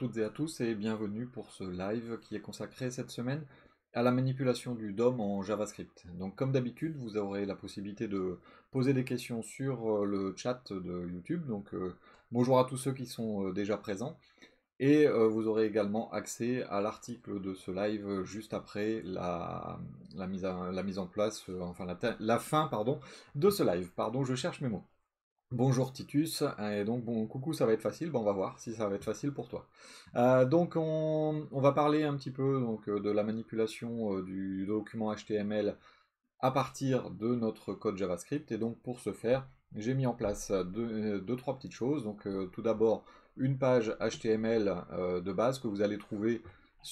toutes et à tous et bienvenue pour ce live qui est consacré cette semaine à la manipulation du DOM en JavaScript. Donc comme d'habitude, vous aurez la possibilité de poser des questions sur le chat de YouTube. Donc bonjour à tous ceux qui sont déjà présents. Et vous aurez également accès à l'article de ce live juste après la mise en place, enfin la fin pardon, de ce live. Pardon, je cherche mes mots. Bonjour Titus, et donc bon, coucou, ça va être facile, bon, on va voir si ça va être facile pour toi. Donc on va parler un petit peu donc, de la manipulation du document HTML à partir de notre code JavaScript, et donc pour ce faire, j'ai mis en place trois petites choses. Donc tout d'abord, une page HTML de base que vous allez trouver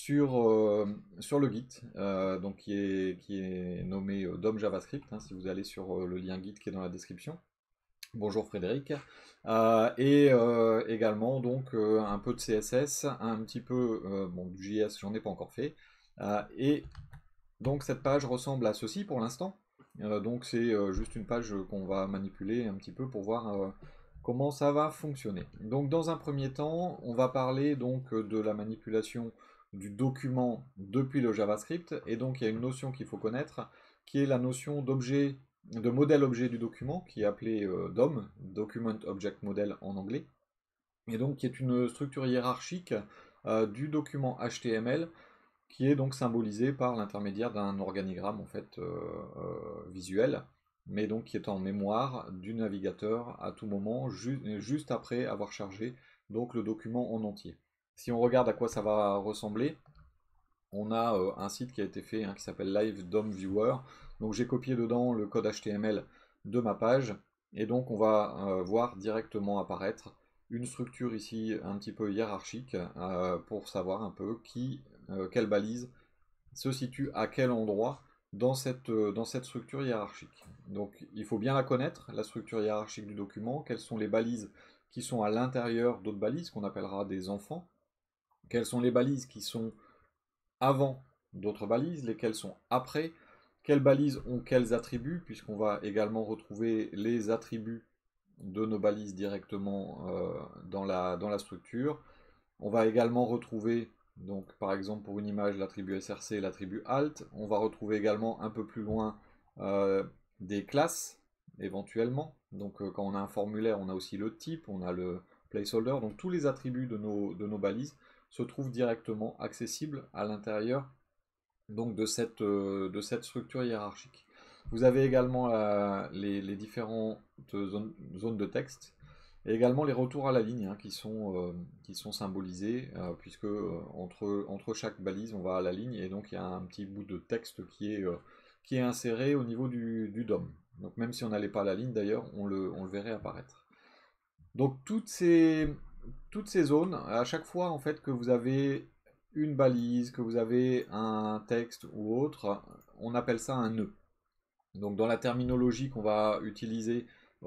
sur le Git, donc qui est nommé DOM JavaScript, hein, si vous allez sur le lien Git qui est dans la description. Bonjour Frédéric. Et également donc un peu de CSS, un petit peu bon, du JS, j'en ai pas encore fait. Et donc cette page ressemble à ceci pour l'instant. Donc c'est juste une page qu'on va manipuler un petit peu pour voir comment ça va fonctionner. Donc dans un premier temps, on va parler donc de la manipulation du document depuis le JavaScript. Et donc il y a une notion qu'il faut connaître, qui est la notion d'objet, de modèle objet du document, qui est appelé DOM, Document Object Model en anglais, et donc qui est une structure hiérarchique du document HTML, qui est donc symbolisé par l'intermédiaire d'un organigramme en fait visuel, mais donc qui est en mémoire du navigateur à tout moment, juste après avoir chargé donc le document en entier. Si on regarde à quoi ça va ressembler, on a un site qui a été fait, hein, qui s'appelle Live DOM Viewer. Donc j'ai copié dedans le code HTML de ma page, et donc on va voir directement apparaître une structure ici un petit peu hiérarchique pour savoir un peu quelle balise se situe à quel endroit dans cette structure hiérarchique. Donc il faut bien la connaître, la structure hiérarchique du document, quelles sont les balises qui sont à l'intérieur d'autres balises qu'on appellera des enfants, quelles sont les balises qui sont avant d'autres balises, lesquelles sont après, quelles balises ont quels attributs, puisqu'on va également retrouver les attributs de nos balises directement dans la structure. On va également retrouver, donc par exemple pour une image, l'attribut src et l'attribut alt. On va retrouver également un peu plus loin des classes, éventuellement. Donc quand on a un formulaire, on a aussi le type, on a le placeholder. Donc tous les attributs de nos balises se trouvent directement accessibles à l'intérieur donc de cette structure hiérarchique. Vous avez également les différentes zones de texte, et également les retours à la ligne, hein, qui sont symbolisés, puisque entre chaque balise, on va à la ligne, et donc il y a un petit bout de texte qui est inséré au niveau du DOM. Donc même si on n'allait pas à la ligne, d'ailleurs, on le verrait apparaître. Donc toutes ces zones, à chaque fois en fait que vous avez une balise, que vous avez un texte ou autre, on appelle ça un nœud. Donc dans la terminologie qu'on va utiliser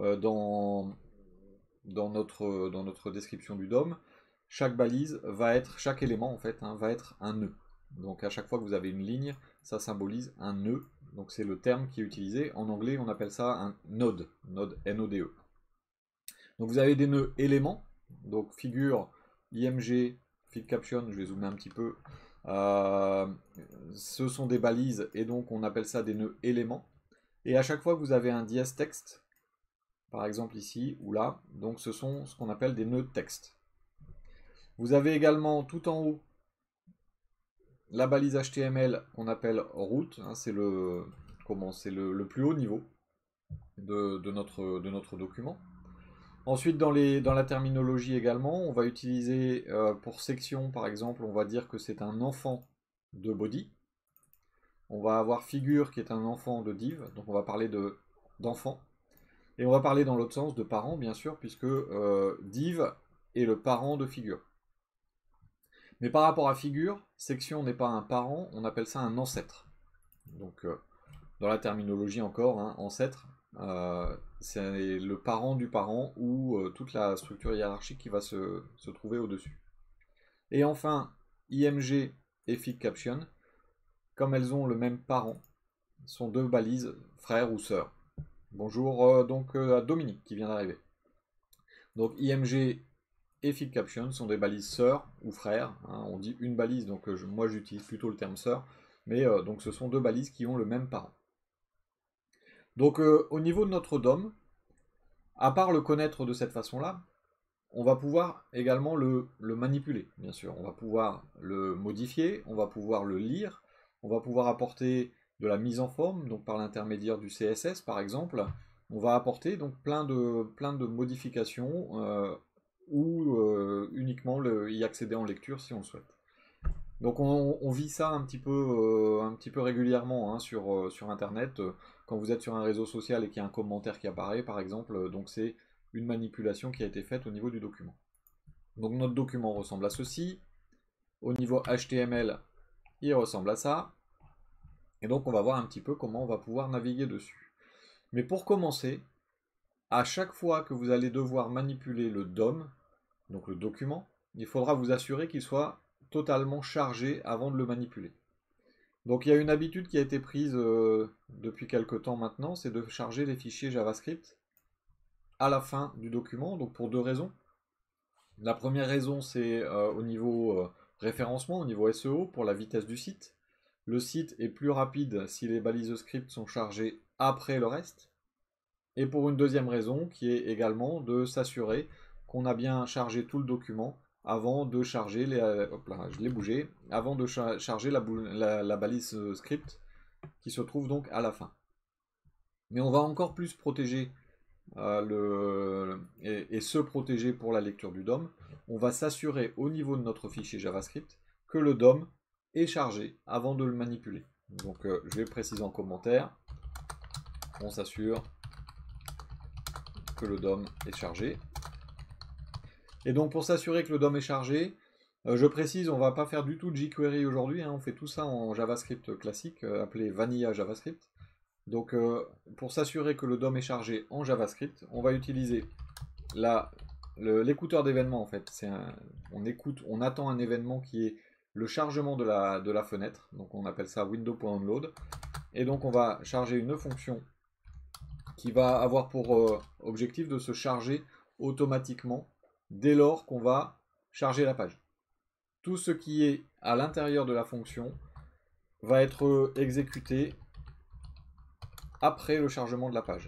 dans notre description du DOM, chaque balise va être, chaque élément en fait, hein, va être un nœud. Donc à chaque fois que vous avez une ligne, ça symbolise un nœud. Donc c'est le terme qui est utilisé. En anglais, on appelle ça un node, node N-O-D-E. Donc vous avez des nœuds éléments, donc figure, IMG, feed caption, je vais zoomer un petit peu. Ce sont des balises et donc on appelle ça des nœuds éléments. Et à chaque fois que vous avez un dièse texte, par exemple ici ou là, donc ce sont ce qu'on appelle des nœuds texte. Vous avez également tout en haut la balise HTML qu'on appelle root, hein, c'est le plus haut niveau de notre document. Ensuite, dans la terminologie également, on va utiliser pour section, par exemple, on va dire que c'est un enfant de body. On va avoir figure qui est un enfant de div, donc on va parler d'enfant. Et on va parler dans l'autre sens de parent, bien sûr, puisque div est le parent de figure. Mais par rapport à figure, section n'est pas un parent, on appelle ça un ancêtre. Donc dans la terminologie encore, hein, ancêtre, c'est le parent du parent ou toute la structure hiérarchique qui va se trouver au-dessus. Et enfin, IMG et feed caption, comme elles ont le même parent, sont deux balises frères ou sœurs. Bonjour donc à Dominique qui vient d'arriver. Donc IMG et field caption sont des balises sœurs ou frères. Hein, on dit une balise, donc moi j'utilise plutôt le terme sœur, mais donc ce sont deux balises qui ont le même parent. Donc au niveau de notre DOM, à part le connaître de cette façon-là, on va pouvoir également le manipuler, bien sûr. On va pouvoir le modifier, on va pouvoir le lire, on va pouvoir apporter de la mise en forme, donc par l'intermédiaire du CSS par exemple. On va apporter donc plein de modifications ou uniquement y accéder en lecture si on le souhaite. Donc on vit ça un petit peu régulièrement hein, sur Internet. Quand vous êtes sur un réseau social et qu'il y a un commentaire qui apparaît, par exemple, donc c'est une manipulation qui a été faite au niveau du document. Donc notre document ressemble à ceci. Au niveau HTML, il ressemble à ça. Et donc on va voir un petit peu comment on va pouvoir naviguer dessus. Mais pour commencer, à chaque fois que vous allez devoir manipuler le DOM, donc le document, il faudra vous assurer qu'il soit totalement chargé avant de le manipuler. Donc il y a une habitude qui a été prise depuis quelques temps maintenant, c'est de charger les fichiers JavaScript à la fin du document, donc pour deux raisons. La première raison, c'est au niveau référencement, au niveau SEO, pour la vitesse du site. Le site est plus rapide si les balises script sont chargées après le reste. Et pour une deuxième raison, qui est également de s'assurer qu'on a bien chargé tout le document avant de charger hop là, je l'ai bougé, avant de charger la balise script qui se trouve donc à la fin. Mais on va encore plus protéger et se protéger pour la lecture du DOM. On va s'assurer au niveau de notre fichier JavaScript que le DOM est chargé avant de le manipuler. Donc je vais préciser en commentaire, on s'assure que le DOM est chargé. Et donc pour s'assurer que le DOM est chargé, je précise, on ne va pas faire du tout de jQuery aujourd'hui, hein, on fait tout ça en JavaScript classique, appelé Vanilla JavaScript. Donc pour s'assurer que le DOM est chargé en JavaScript, on va utiliser l'écouteur d'événements en fait. On attend un événement qui est le chargement de la fenêtre, donc on appelle ça window.onload. Et donc on va charger une fonction qui va avoir pour objectif de se charger automatiquement dès lors qu'on va charger la page. Tout ce qui est à l'intérieur de la fonction va être exécuté après le chargement de la page.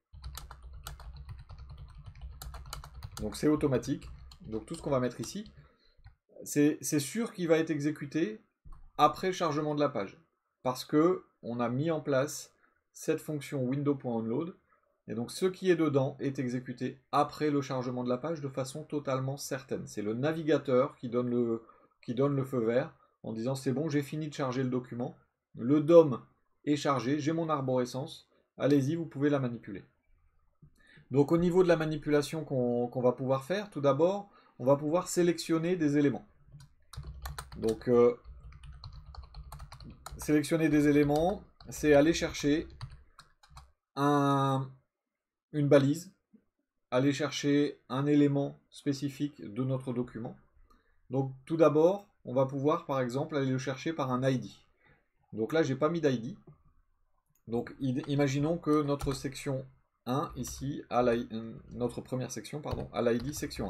Donc c'est automatique. Donc tout ce qu'on va mettre ici, c'est sûr qu'il va être exécuté après le chargement de la page. Parce que on a mis en place cette fonction window.onload. Et donc ce qui est dedans est exécuté après le chargement de la page de façon totalement certaine. C'est le navigateur qui donne le feu vert en disant c'est bon, j'ai fini de charger le document. Le DOM est chargé, j'ai mon arborescence. Allez-y, vous pouvez la manipuler. Donc au niveau de la manipulation qu'on va pouvoir faire, tout d'abord, on va pouvoir sélectionner des éléments. Donc sélectionner des éléments, c'est aller chercher une balise, aller chercher un élément spécifique de notre document. Donc tout d'abord, on va pouvoir par exemple aller le chercher par un ID. Donc là, j'ai pas mis d'ID. Donc imaginons que notre section 1 ici, notre première section, pardon, a l'ID section 1.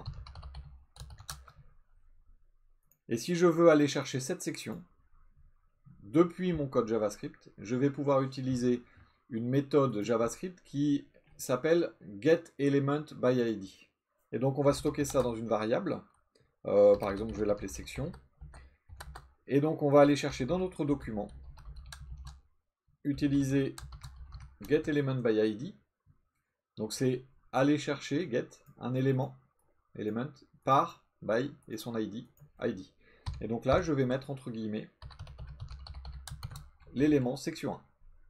Et si je veux aller chercher cette section, depuis mon code JavaScript, je vais pouvoir utiliser une méthode JavaScript qui s'appelle getElementById. Et donc on va stocker ça dans une variable. Par exemple, je vais l'appeler section. Et donc on va aller chercher dans notre document, utiliser getElementById. Donc c'est aller chercher, get, un élément, element, par, by, et son ID. Et donc là, je vais mettre entre guillemets l'élément section 1.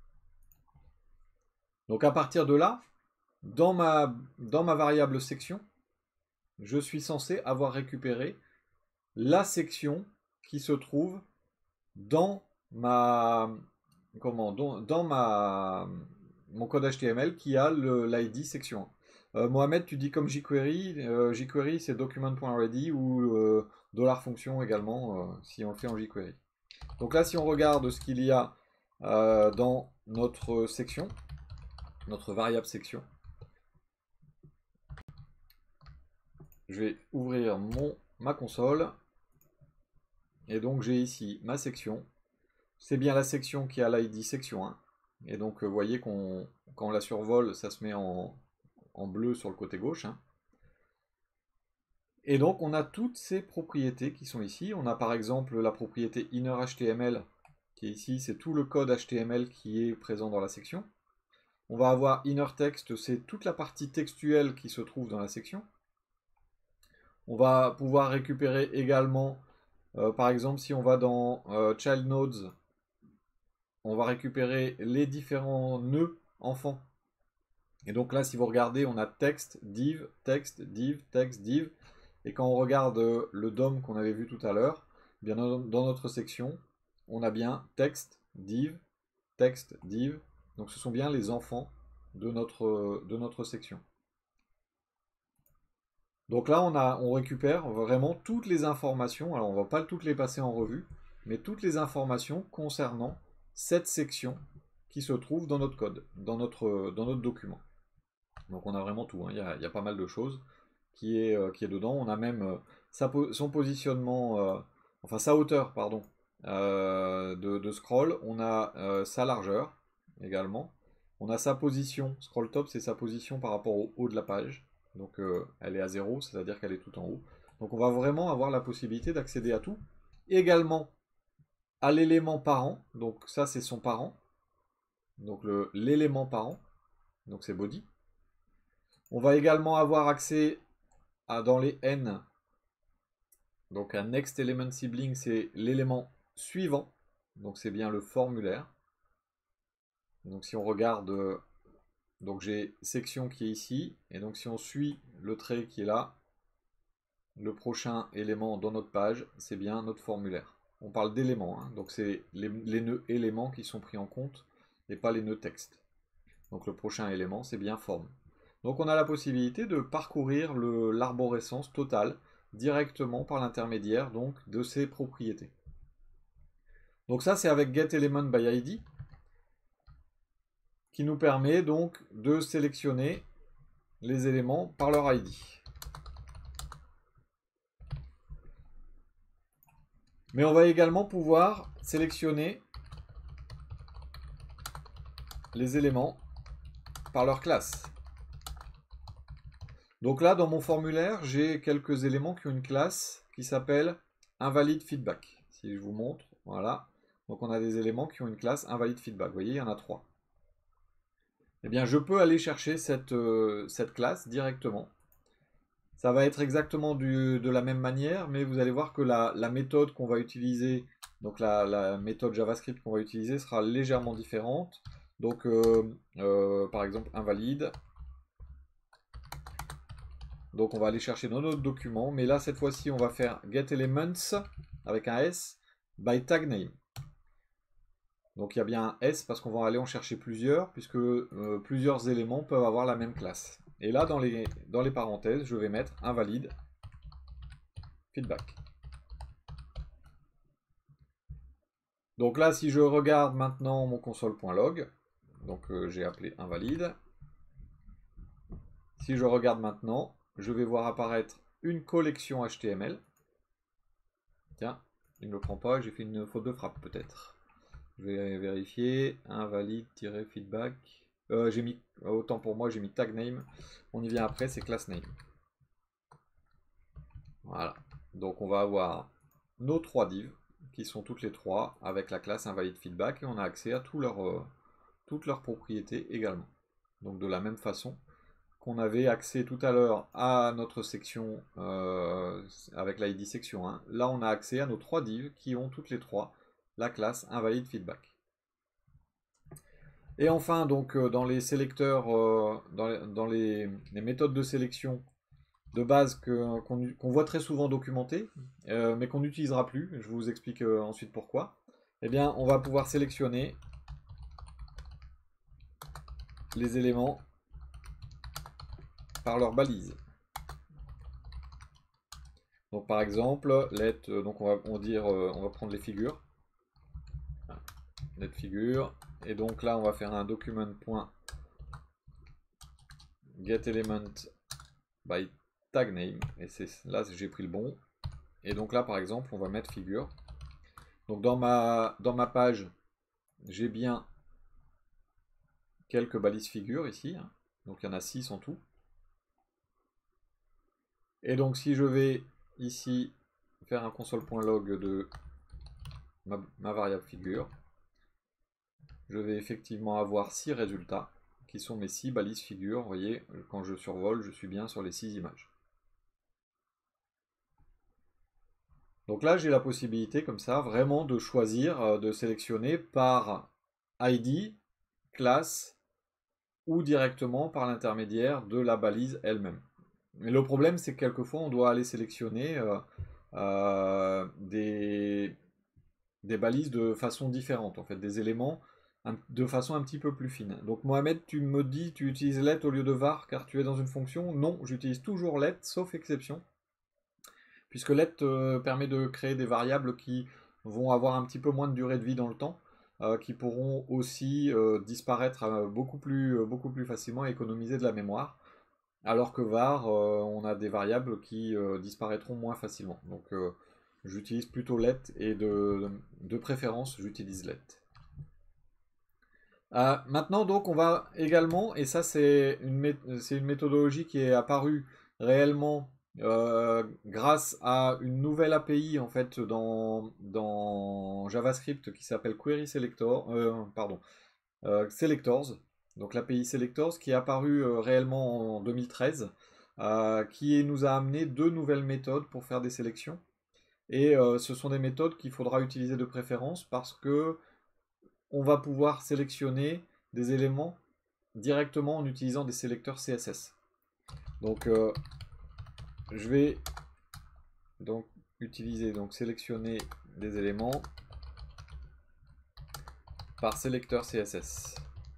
Donc à partir de là, dans ma variable section, je suis censé avoir récupéré la section qui se trouve dans mon code HTML qui a l'ID section 1. Mohamed, tu dis comme jQuery, jQuery c'est document.ready ou $fonction également si on le fait en jQuery. Donc là, si on regarde ce qu'il y a dans notre section, notre variable section, je vais ouvrir ma console. Et donc j'ai ici ma section. C'est bien la section qui a l'ID section 1. Et donc vous voyez quand on la survole, ça se met en bleu sur le côté gauche. Hein. Et donc on a toutes ces propriétés qui sont ici. On a par exemple la propriété innerHTML qui est ici. C'est tout le code HTML qui est présent dans la section. On va avoir innerText, c'est toute la partie textuelle qui se trouve dans la section. On va pouvoir récupérer également, par exemple, si on va dans Child Nodes, on va récupérer les différents nœuds enfants. Et donc là, si vous regardez, on a texte, div, texte, div, texte, div. Et quand on regarde le DOM qu'on avait vu tout à l'heure, bien dans notre section, on a bien texte, div, texte, div. Donc ce sont bien les enfants de notre section. Donc là, on récupère vraiment toutes les informations. Alors on ne va pas toutes les passer en revue, mais toutes les informations concernant cette section qui se trouve dans notre code, dans notre document. Donc on a vraiment tout. Hein. Il y a pas mal de choses qui est dedans. On a même son positionnement, enfin sa hauteur, pardon, de scroll. On a sa largeur également. On a sa position. Scroll top, c'est sa position par rapport au haut de la page. Donc elle est à 0, c'est-à-dire qu'elle est tout en haut. Donc on va vraiment avoir la possibilité d'accéder à tout. Également à l'élément parent. Donc ça c'est son parent. Donc l'élément parent. Donc c'est body. On va également avoir accès dans les N. Donc un next element sibling, c'est l'élément suivant. Donc c'est bien le formulaire. Donc si on regarde, donc j'ai section qui est ici. Et donc si on suit le trait qui est là, le prochain élément dans notre page, c'est bien notre formulaire. On parle d'éléments, hein, donc c'est les nœuds éléments qui sont pris en compte et pas les nœuds texte. Donc le prochain élément, c'est bien forme. Donc on a la possibilité de parcourir l'arborescence totale directement par l'intermédiaire donc de ces propriétés. Donc ça c'est avec getElementById qui nous permet donc de sélectionner les éléments par leur ID. Mais on va également pouvoir sélectionner les éléments par leur classe. Donc là, dans mon formulaire, j'ai quelques éléments qui ont une classe qui s'appelle InvalideFeedback. Si je vous montre, voilà. Donc on a des éléments qui ont une classe InvalideFeedback. Vous voyez, il y en a 3. Eh bien, je peux aller chercher cette classe directement. Ça va être exactement de la même manière, mais vous allez voir que la méthode qu'on va utiliser, donc la méthode JavaScript qu'on va utiliser sera légèrement différente. Donc, par exemple, invalide. Donc, on va aller chercher dans notre document, mais là, cette fois-ci, on va faire getElements avec un S by tag name. Donc, il y a bien un S parce qu'on va aller en chercher plusieurs, puisque plusieurs éléments peuvent avoir la même classe. Et là, dans les parenthèses, je vais mettre invalide feedback. Donc là, si je regarde maintenant mon console.log, donc j'ai appelé invalide. Si je regarde maintenant, je vais voir apparaître une collection HTML. Tiens, il ne me prend pas, j'ai fait une faute de frappe peut-être. Je vais vérifier, invalide-feedback. J'ai mis, autant pour moi, j'ai mis tag name. On y vient après, c'est class name. Voilà. Donc on va avoir nos 3 divs qui sont toutes les 3 avec la classe InvalideFeedback et on a accès à toutes leurs propriétés également. Donc de la même façon qu'on avait accès tout à l'heure à notre section avec l'ID section 1, là on a accès à nos 3 divs qui ont toutes les 3 la classe InvalideFeedback. Et enfin, donc dans les sélecteurs, dans les méthodes de sélection de base qu'on voit très souvent documentées, mais qu'on n'utilisera plus, je vous explique ensuite pourquoi, eh bien on va pouvoir sélectionner les éléments par leur balise. Donc par exemple, let, donc on va prendre les figures. Let figure. Et donc là, on va faire un document.getElement by tag name. Et là, j'ai pris le bon. Et donc là, par exemple, on va mettre figure. Donc dans ma page, j'ai bien quelques balises figures ici. Donc il y en a 6 en tout. Et donc si je vais ici faire un console.log de ma variable figure, je vais effectivement avoir 6 résultats qui sont mes 6 balises figures. Vous voyez, quand je survole, je suis bien sur les 6 images. Donc là, j'ai la possibilité comme ça vraiment de choisir, de sélectionner par ID, classe ou directement par l'intermédiaire de la balise elle-même. Mais le problème, c'est que quelquefois, on doit aller sélectionner des balises de façon différente, en fait, des éléments de façon un petit peu plus fine. Donc Mohamed, tu me dis, tu utilises let au lieu de var car tu es dans une fonction. Non, j'utilise toujours let, sauf exception. Puisque let permet de créer des variables qui vont avoir un petit peu moins de durée de vie dans le temps, qui pourront aussi disparaître beaucoup plus facilement et économiser de la mémoire. Alors que var, on a des variables qui disparaîtront moins facilement. Donc j'utilise plutôt let et de préférence j'utilise let. Maintenant donc on va également, et ça c'est une méthodologie qui est apparue réellement grâce à une nouvelle API en fait dans JavaScript qui s'appelle Query Selector, Selectors, donc l'API Selectors qui est apparue réellement en 2013, qui nous a amené 2 nouvelles méthodes pour faire des sélections. Et ce sont des méthodes qu'il faudra utiliser de préférence parce que on va pouvoir sélectionner des éléments directement en utilisant des sélecteurs CSS. Donc je vais donc utiliser, donc sélectionner des éléments par sélecteur CSS.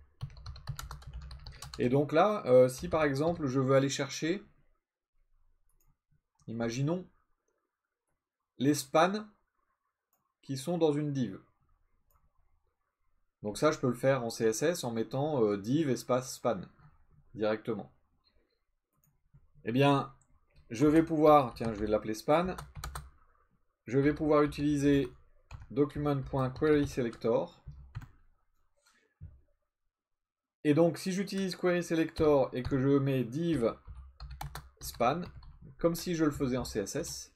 Et donc là, si par exemple je veux aller chercher, imaginons, les spans qui sont dans une div. Donc ça, je peux le faire en CSS en mettant div espace span directement. Eh bien, je vais pouvoir, tiens, je vais l'appeler span, je vais pouvoir utiliser document.querySelector. Et donc, si j'utilise querySelector et que je mets div span, comme si je le faisais en CSS,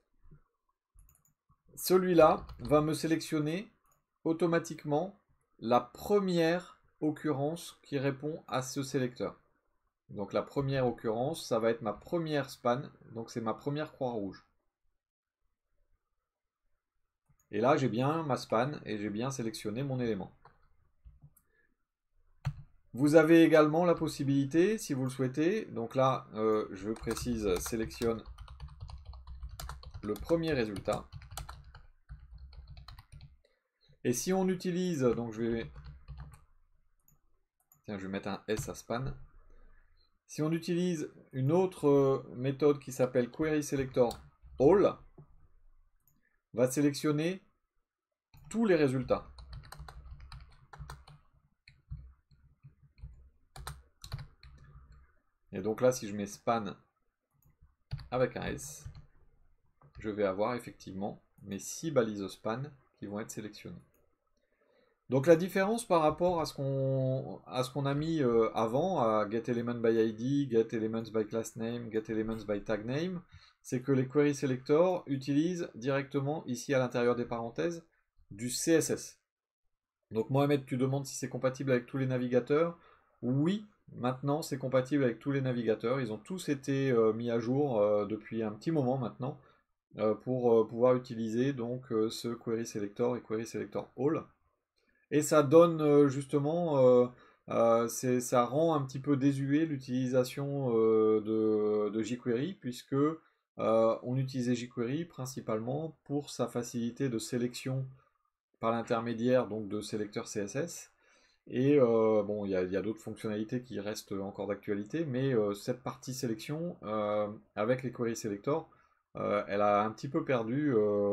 celui-là va me sélectionner automatiquement la première occurrence qui répond à ce sélecteur. Donc la première occurrence, ça va être ma première span, donc c'est ma première croix rouge. Et là, j'ai bien ma span et j'ai bien sélectionné mon élément. Vous avez également la possibilité, si vous le souhaitez, donc là, je précise, sélectionne le premier résultat. Et si on utilise, donc je vais mettre un S à span. Si on utilise une autre méthode qui s'appelle querySelector all, va sélectionner tous les résultats. Et donc là, si je mets span avec un S, je vais avoir effectivement mes 6 balises span qui vont être sélectionnées. Donc la différence par rapport à ce qu'on a mis avant, à getElementById, getElementsByClassName, getElementsByTagName, c'est que les query selectors utilisent directement ici à l'intérieur des parenthèses du CSS. Donc Mohamed, tu demandes si c'est compatible avec tous les navigateurs. Oui, maintenant c'est compatible avec tous les navigateurs. Ils ont tous été mis à jour depuis un petit moment maintenant pour pouvoir utiliser donc ce query selector et query selector all. Et ça donne justement, ça rend un petit peu désuet l'utilisation de jQuery, puisque on utilisait jQuery principalement pour sa facilité de sélection par l'intermédiaire donc de sélecteurs CSS. Et bon, il y a d'autres fonctionnalités qui restent encore d'actualité, mais cette partie sélection, avec les query selectors, elle a un petit peu perdu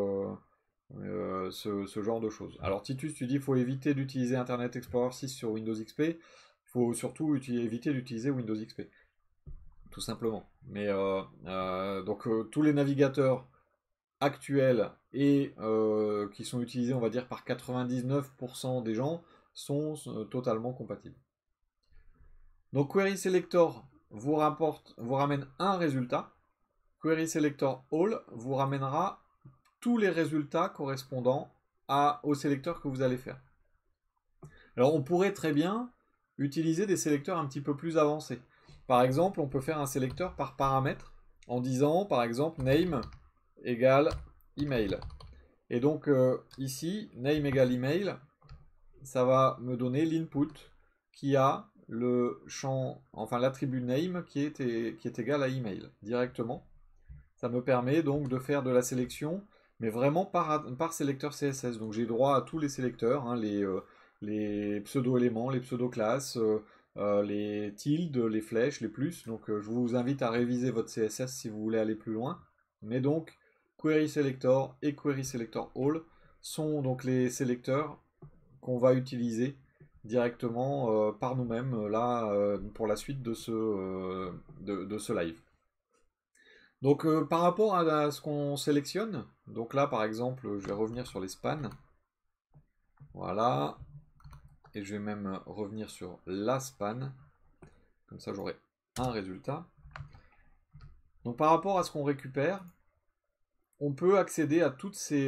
ce genre de choses. Alors Titus, tu dis qu'il faut éviter d'utiliser Internet Explorer 6 sur Windows XP, il faut surtout éviter d'utiliser Windows XP. tout simplement. Mais donc tous les navigateurs actuels et qui sont utilisés, on va dire, par 99% des gens sont totalement compatibles. Donc Query Selector vous ramène un résultat. Query Selector All vous ramènera tous les résultats correspondant au sélecteur que vous allez faire. Alors on pourrait très bien utiliser des sélecteurs un petit peu plus avancés. Par exemple, on peut faire un sélecteur par paramètre en disant par exemple name égale email. Et donc ici, name égale email, ça va me donner l'input qui a le champ, enfin l'attribut name qui est égal à email directement. Ça me permet donc de faire de la sélection, mais vraiment par sélecteur CSS. Donc j'ai droit à tous les sélecteurs, hein, les pseudo-éléments, les pseudo-classes, les tildes, les flèches, les plus. Donc je vous invite à réviser votre CSS si vous voulez aller plus loin. Mais donc Query Selector et Query Selector All sont donc les sélecteurs qu'on va utiliser directement par nous-mêmes là pour la suite de ce live. Donc par rapport à ce qu'on sélectionne, donc là par exemple je vais revenir sur les spans, voilà, et je vais même revenir sur la span, comme ça j'aurai un résultat. Donc par rapport à ce qu'on récupère, on peut accéder à toutes ces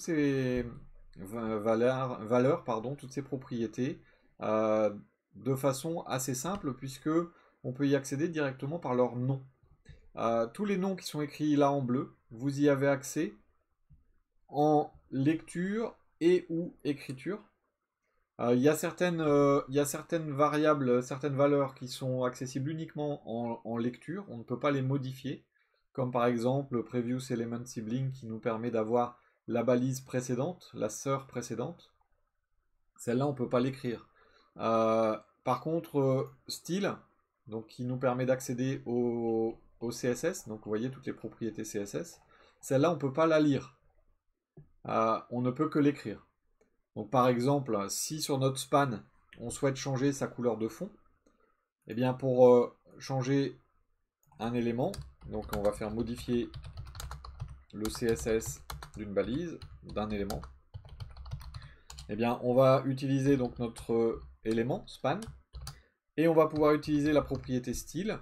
valeurs, pardon, toutes ces propriétés de façon assez simple puisque on peut y accéder directement par leur nom. Tous les noms qui sont écrits là en bleu, vous y avez accès en lecture et ou écriture. Il y a certaines variables, certaines valeurs qui sont accessibles uniquement en lecture, on ne peut pas les modifier, comme par exemple Previous Element Sibling qui nous permet d'avoir la balise précédente, la sœur précédente. Celle-là, on ne peut pas l'écrire. Par contre, style, donc qui nous permet d'accéder au CSS, donc vous voyez toutes les propriétés CSS, celle-là, on ne peut pas la lire. On ne peut que l'écrire. Donc par exemple, si sur notre span, on souhaite changer sa couleur de fond, eh bien pour changer un élément, donc on va faire modifier le CSS d'une balise, d'un élément. Eh bien on va utiliser donc notre élément span, et on va pouvoir utiliser la propriété style,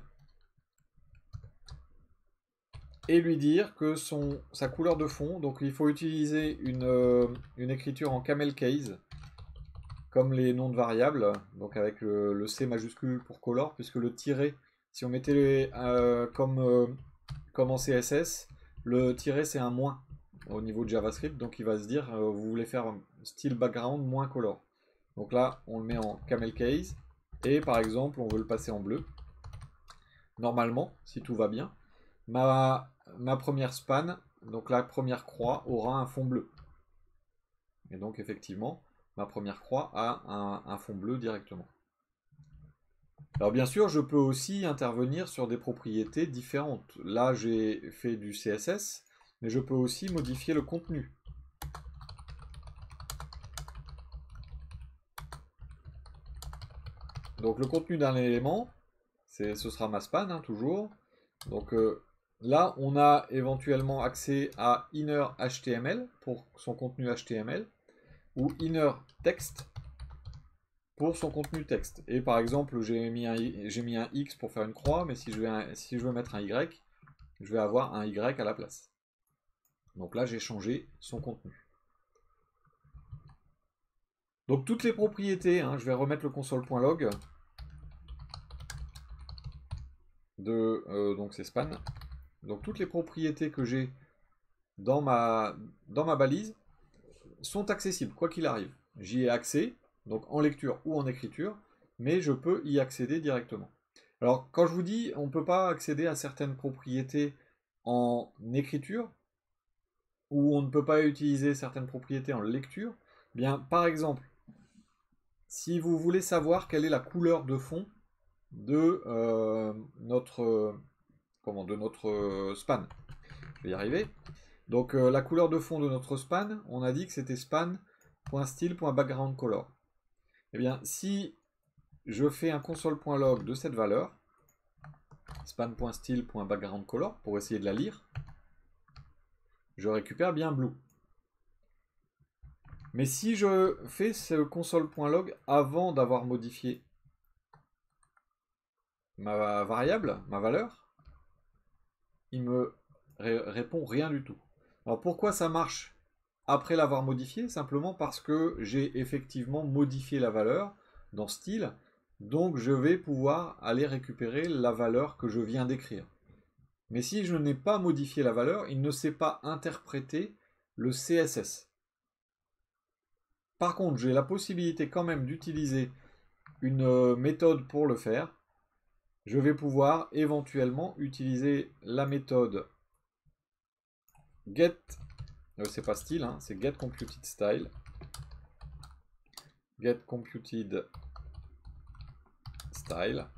et lui dire que sa couleur de fond, donc il faut utiliser une écriture en camel case, comme les noms de variables, donc avec le C majuscule pour color, puisque le tiret, si on mettait comme en CSS, le tiret c'est un moins au niveau de JavaScript, donc il va se dire vous voulez faire style background moins color. Donc là on le met en camel case, et par exemple on veut le passer en bleu. Normalement, si tout va bien, ma première span, donc la première croix, aura un fond bleu. Et donc effectivement, ma première croix a un fond bleu directement. Alors bien sûr, je peux aussi intervenir sur des propriétés différentes. Là, j'ai fait du CSS, mais je peux aussi modifier le contenu. Donc le contenu d'un élément, ce sera ma span, hein, toujours. Donc là, on a éventuellement accès à inner HTML pour son contenu HTML, ou inner text pour son contenu texte. Et par exemple, j'ai mis un X pour faire une croix, mais si je veux mettre un Y, je vais avoir un Y à la place. Donc là, j'ai changé son contenu. Donc toutes les propriétés, hein, je vais remettre le console.log donc c'est span. Donc toutes les propriétés que j'ai dans ma balise sont accessibles, quoi qu'il arrive. J'y ai accès, donc en lecture ou en écriture, mais je peux y accéder directement. Alors, quand je vous dis on ne peut pas accéder à certaines propriétés en écriture, ou on ne peut pas utiliser certaines propriétés en lecture, bien, par exemple, si vous voulez savoir quelle est la couleur de fond de notre span, je vais y arriver. Donc la couleur de fond de notre span, on a dit que c'était span.style.backgroundcolor. Eh bien, si je fais un console.log de cette valeur, span.style.backgroundColor pour essayer de la lire, je récupère bien blue. Mais si je fais ce console.log avant d'avoir modifié ma variable, ma valeur, il me répond rien du tout. Alors pourquoi ça marche après l'avoir modifié? Simplement parce que j'ai effectivement modifié la valeur dans style, donc je vais pouvoir aller récupérer la valeur que je viens d'écrire. Mais si je n'ai pas modifié la valeur, il ne sait pas interpréter le CSS. Par contre, j'ai la possibilité quand même d'utiliser une méthode pour le faire. Je vais pouvoir éventuellement utiliser la méthode get, c'est pas style, hein, c'est getComputedStyle. getComputedStyle.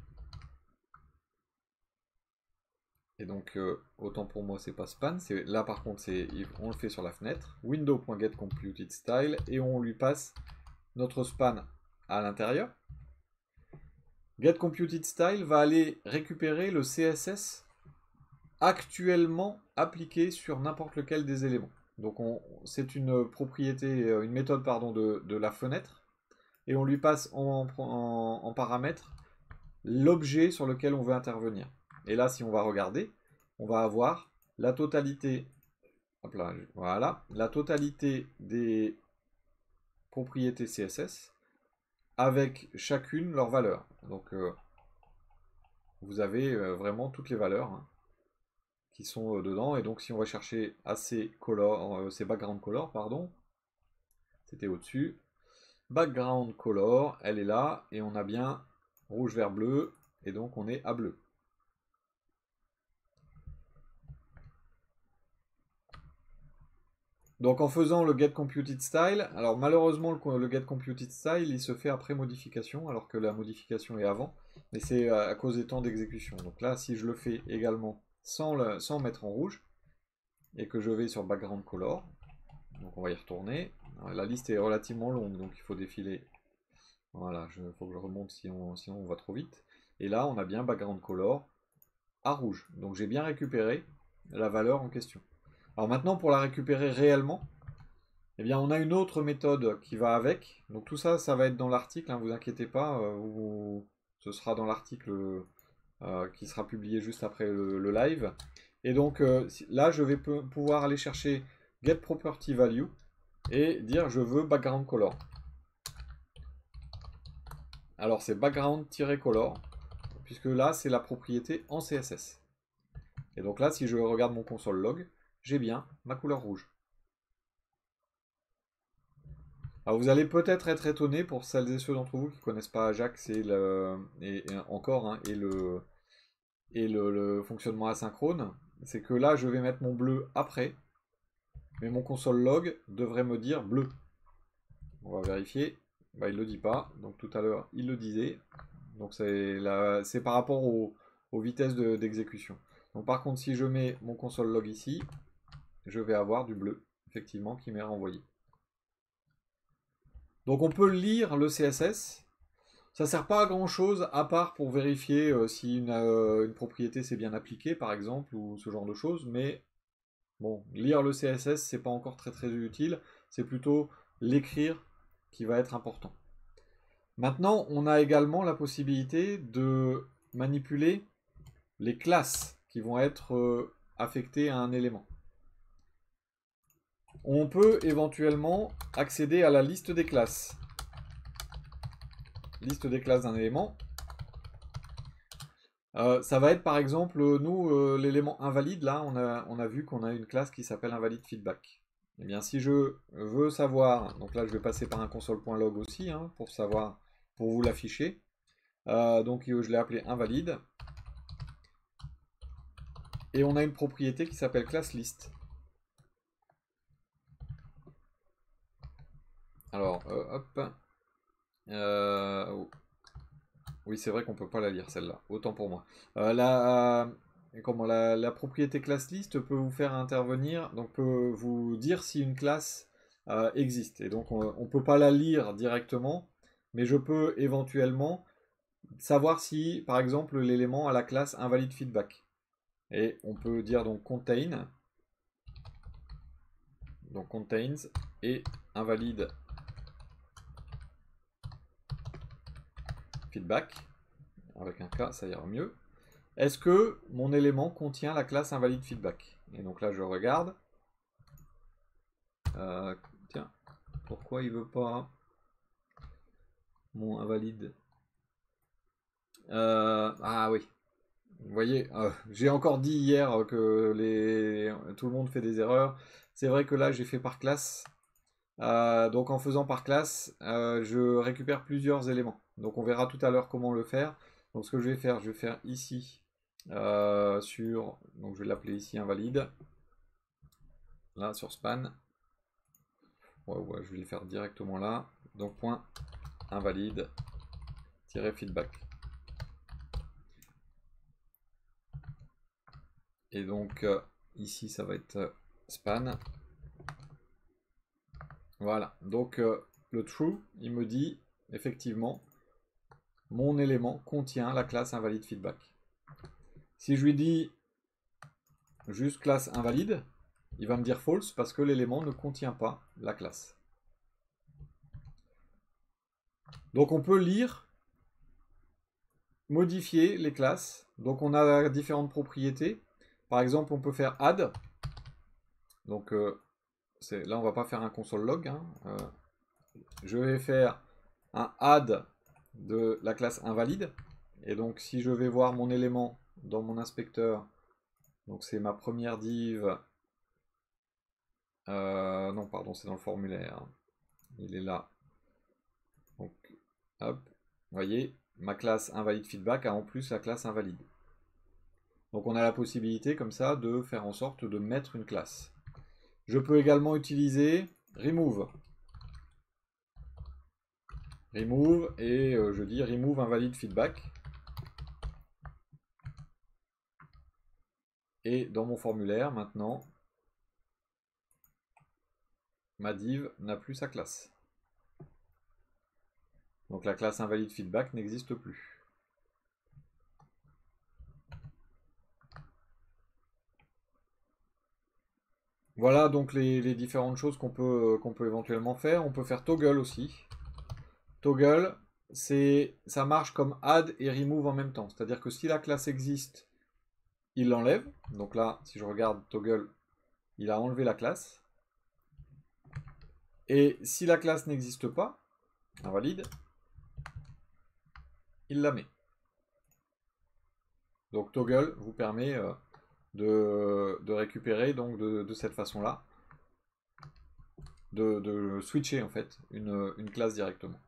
Et donc, autant pour moi, c'est pas span. Là, par contre, on le fait sur la fenêtre. Window.getComputedStyle et on lui passe notre span à l'intérieur. GetComputedStyle va aller récupérer le CSS actuellement appliqué sur n'importe lequel des éléments. Donc, c'est une propriété, une méthode pardon, de la fenêtre. Et on lui passe en paramètre l'objet sur lequel on veut intervenir. Et là, si on va regarder, on va avoir la totalité, hop là, voilà, la totalité des propriétés CSS avec chacune leur valeur. Donc, vous avez vraiment toutes les valeurs hein, qui sont dedans. Et donc, si on va chercher AC color, c'est background color, pardon, c'était au-dessus. Background color, elle est là, et on a bien rouge, vert, bleu, et donc on est à bleu. Donc en faisant le getComputedStyle, alors malheureusement le getComputedStyle il se fait après modification, alors que la modification est avant, mais c'est à cause des temps d'exécution. Donc là, si je le fais également sans mettre en rouge, et que je vais sur Background Color, donc on va y retourner. Alors, la liste est relativement longue, donc il faut défiler. Voilà, il faut que je remonte sinon on va trop vite. Et là, on a bien Background Color à rouge. Donc j'ai bien récupéré la valeur en question. Alors maintenant, pour la récupérer réellement, eh bien, on a une autre méthode qui va avec. Donc tout ça, ça va être dans l'article, hein, vous inquiétez pas. Ce sera dans l'article qui sera publié juste après le live. Et donc là, je vais pouvoir aller chercher getPropertyValue et dire je veux background color. Alors c'est background-color, puisque là, c'est la propriété en CSS. Et donc là, si je regarde mon console log, j'ai bien ma couleur rouge. Alors vous allez peut-être être étonné pour celles et ceux d'entre vous qui ne connaissent pas Ajax et encore hein, le fonctionnement asynchrone, c'est que là je vais mettre mon bleu après, mais mon console log devrait me dire bleu. On va vérifier, bah, il ne le dit pas, donc tout à l'heure il le disait, donc c'est par rapport aux vitesses d'exécution. Donc par contre si je mets mon console log ici, je vais avoir du bleu, effectivement, qui m'est renvoyé. Donc on peut lire le CSS, ça ne sert pas à grand chose à part pour vérifier si une propriété s'est bien appliquée par exemple ou ce genre de choses, mais bon, lire le CSS c'est pas encore très utile, c'est plutôt l'écrire qui va être important. Maintenant on a également la possibilité de manipuler les classes qui vont être affectées à un élément. On peut éventuellement accéder à la liste des classes. Liste des classes d'un élément. Ça va être par exemple, nous, l'élément invalide, là, on a vu qu'on a une classe qui s'appelle invalidFeedback. Et bien si je veux savoir, donc là je vais passer par un console.log aussi, hein, pour savoir, pour vous l'afficher. Donc je l'ai appelé invalide. Et on a une propriété qui s'appelle classList. Alors, hop. Oui, c'est vrai qu'on peut pas la lire celle-là, autant pour moi. La propriété classList peut vous faire intervenir, donc peut vous dire si une classe existe. Et donc on ne peut pas la lire directement, mais je peux éventuellement savoir si, par exemple, l'élément a la classe invalide feedback. Et on peut dire donc contain, donc contains et invalide feedback, avec un K, ça ira mieux. Est-ce que mon élément contient la classe invalide feedback? Et donc là, je regarde. Tiens, pourquoi il veut pas mon invalide? Ah oui. Vous voyez, j'ai encore dit hier que tout le monde fait des erreurs. C'est vrai que là, j'ai fait par classe. Donc en faisant par classe, je récupère plusieurs éléments. Donc on verra tout à l'heure comment le faire. Donc ce que je vais faire ici donc je vais l'appeler ici invalide. Là sur span. Ouais, je vais le faire directement là. Donc point invalide feedback. Et donc ici ça va être span. Voilà, donc le true, il me dit effectivement mon élément contient la classe invalide feedback. Si je lui dis juste classe invalide, il va me dire false parce que l'élément ne contient pas la classe. Donc on peut lire, modifier les classes. Donc on a différentes propriétés. Par exemple, on peut faire add. Donc là, on va pas faire un console log. Hein. Je vais faire un add de la classe invalide. Et donc si je vais voir mon élément dans mon inspecteur, donc c'est ma première div. Non, pardon, c'est dans le formulaire. Il est là. Donc, hop, vous voyez, ma classe invalide feedback a en plus la classe invalide. Donc on a la possibilité comme ça de faire en sorte de mettre une classe. Je peux également utiliser remove. Remove et je dis remove invalide feedback. Et dans mon formulaire maintenant, ma div n'a plus sa classe. Donc la classe invalide feedback n'existe plus. Voilà donc les différentes choses qu'on peut éventuellement faire. On peut faire toggle aussi. Toggle, ça marche comme add et remove en même temps. C'est-à-dire que si la classe existe, il l'enlève. Donc là, si je regarde toggle, il a enlevé la classe. Et si la classe n'existe pas, invalide, il la met. Donc toggle vous permet de récupérer donc de cette façon-là, de switcher en fait une classe directement.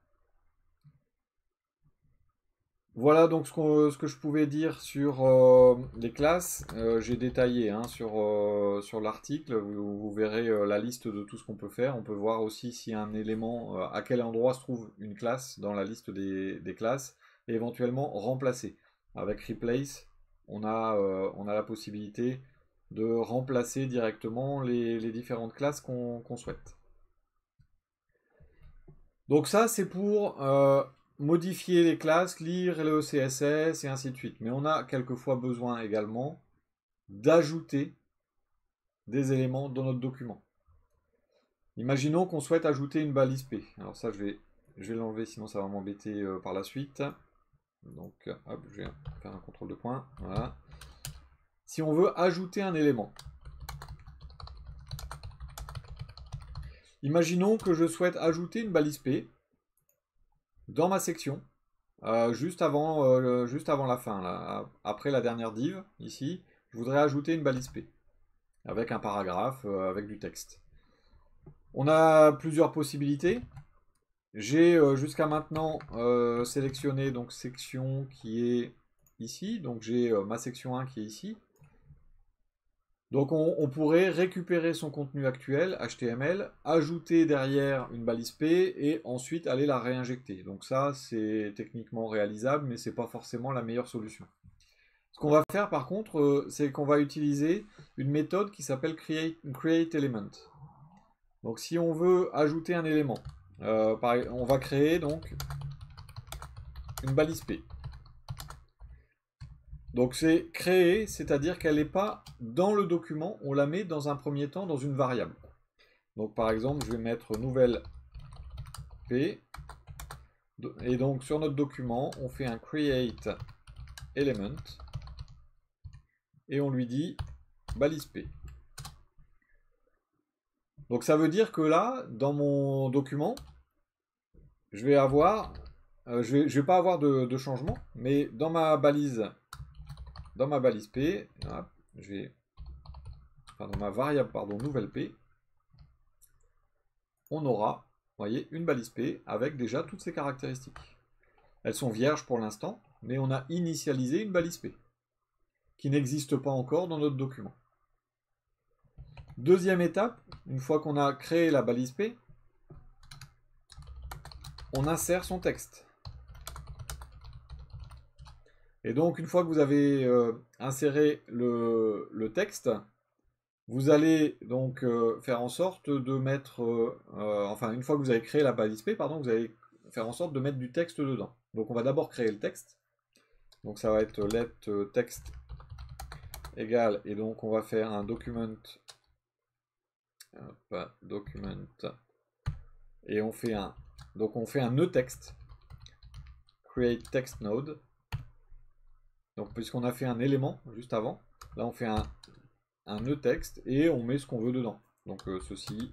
Voilà donc ce que je pouvais dire sur les classes. J'ai détaillé hein, sur l'article. Vous verrez la liste de tout ce qu'on peut faire. On peut voir aussi si un élément, à quel endroit se trouve une classe dans la liste des classes, et éventuellement remplacer. Avec replace, on a la possibilité de remplacer directement les différentes classes qu'on souhaite. Donc ça, c'est pour modifier les classes, lire le CSS et ainsi de suite. Mais on a quelquefois besoin également d'ajouter des éléments dans notre document. Imaginons qu'on souhaite ajouter une balise P. Alors ça, je vais l'enlever, sinon ça va m'embêter par la suite. Donc, hop, je vais faire un contrôle de point. Voilà. Si on veut ajouter un élément, imaginons que je souhaite ajouter une balise P dans ma section, juste avant la fin, là, après la dernière div, ici, je voudrais ajouter une balise P, avec un paragraphe, avec du texte. On a plusieurs possibilités. J'ai jusqu'à maintenant sélectionné donc section qui est ici, donc j'ai ma section 1 qui est ici. Donc on pourrait récupérer son contenu actuel, HTML, ajouter derrière une balise P et ensuite aller la réinjecter. Donc ça c'est techniquement réalisable mais c'est pas forcément la meilleure solution. Ce qu'on va faire par contre c'est qu'on va utiliser une méthode qui s'appelle create element. Donc si on veut ajouter un élément, on va créer donc une balise P. Donc c'est créer, c'est-à-dire qu'elle n'est pas dans le document, on la met dans un premier temps dans une variable. Donc par exemple, je vais mettre nouvelle P, et donc sur notre document, on fait un create element, et on lui dit balise P. Donc ça veut dire que là, dans mon document, je vais avoir, je vais pas avoir de changement, mais dans ma balise P, hop, dans ma variable, pardon, nouvelle P, on aura, vous voyez, une balise P avec déjà toutes ces caractéristiques. Elles sont vierges pour l'instant, mais on a initialisé une balise P, qui n'existe pas encore dans notre document. Deuxième étape, une fois qu'on a créé la balise P, on insère son texte. Et donc, une fois que vous avez inséré le texte, vous allez donc faire en sorte de mettre, enfin, une fois que vous avez créé la balise P, pardon, vous allez faire en sorte de mettre du texte dedans. Donc, on va d'abord créer le texte. Donc, ça va être let text égale, et donc on va faire un document, et on fait un, donc on fait un nœud-texte, create text node. Donc, puisqu'on a fait un élément juste avant, là on fait un nœud-texte et on met ce qu'on veut dedans. Donc ceci,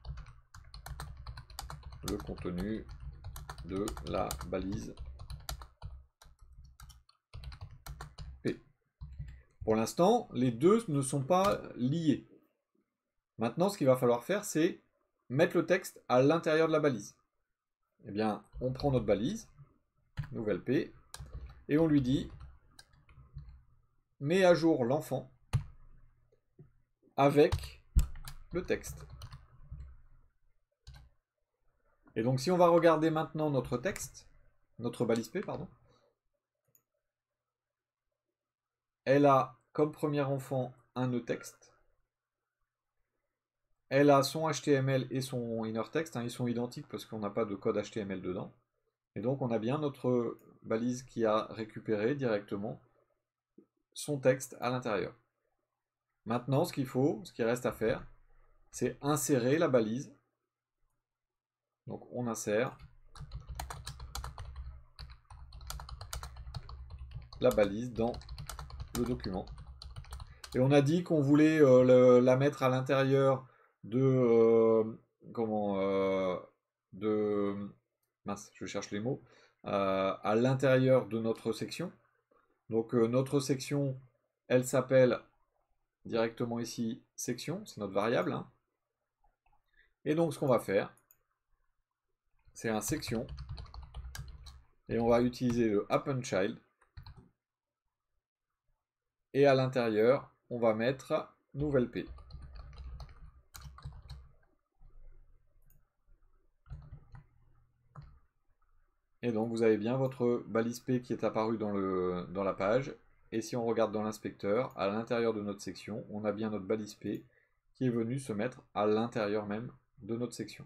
le contenu de la balise P. Pour l'instant, les deux ne sont pas liés. Maintenant, ce qu'il va falloir faire, c'est mettre le texte à l'intérieur de la balise. Eh bien, on prend notre balise, nouvelle P, et on lui dit, mets à jour l'enfant avec le texte. Et donc, si on va regarder maintenant notre texte, notre balise P, pardon, elle a comme premier enfant un nœud texte. Elle a son HTML et son inner text, hein, ils sont identiques parce qu'on n'a pas de code HTML dedans. Et donc on a bien notre balise qui a récupéré directement son texte à l'intérieur. Maintenant, ce qui reste à faire, c'est insérer la balise. Donc on insère la balise dans le document. Et on a dit qu'on voulait la mettre à l'intérieur de mince, je cherche les mots, à l'intérieur de notre section. Donc notre section, elle s'appelle directement ici section, c'est notre variable, hein. Et donc ce qu'on va faire, c'est un section, et on va utiliser le append_child, et à l'intérieur, on va mettre nouvelle P. Et donc vous avez bien votre balise P qui est apparue dans la page. Et si on regarde dans l'inspecteur, à l'intérieur de notre section, on a bien notre balise P qui est venue se mettre à l'intérieur même de notre section.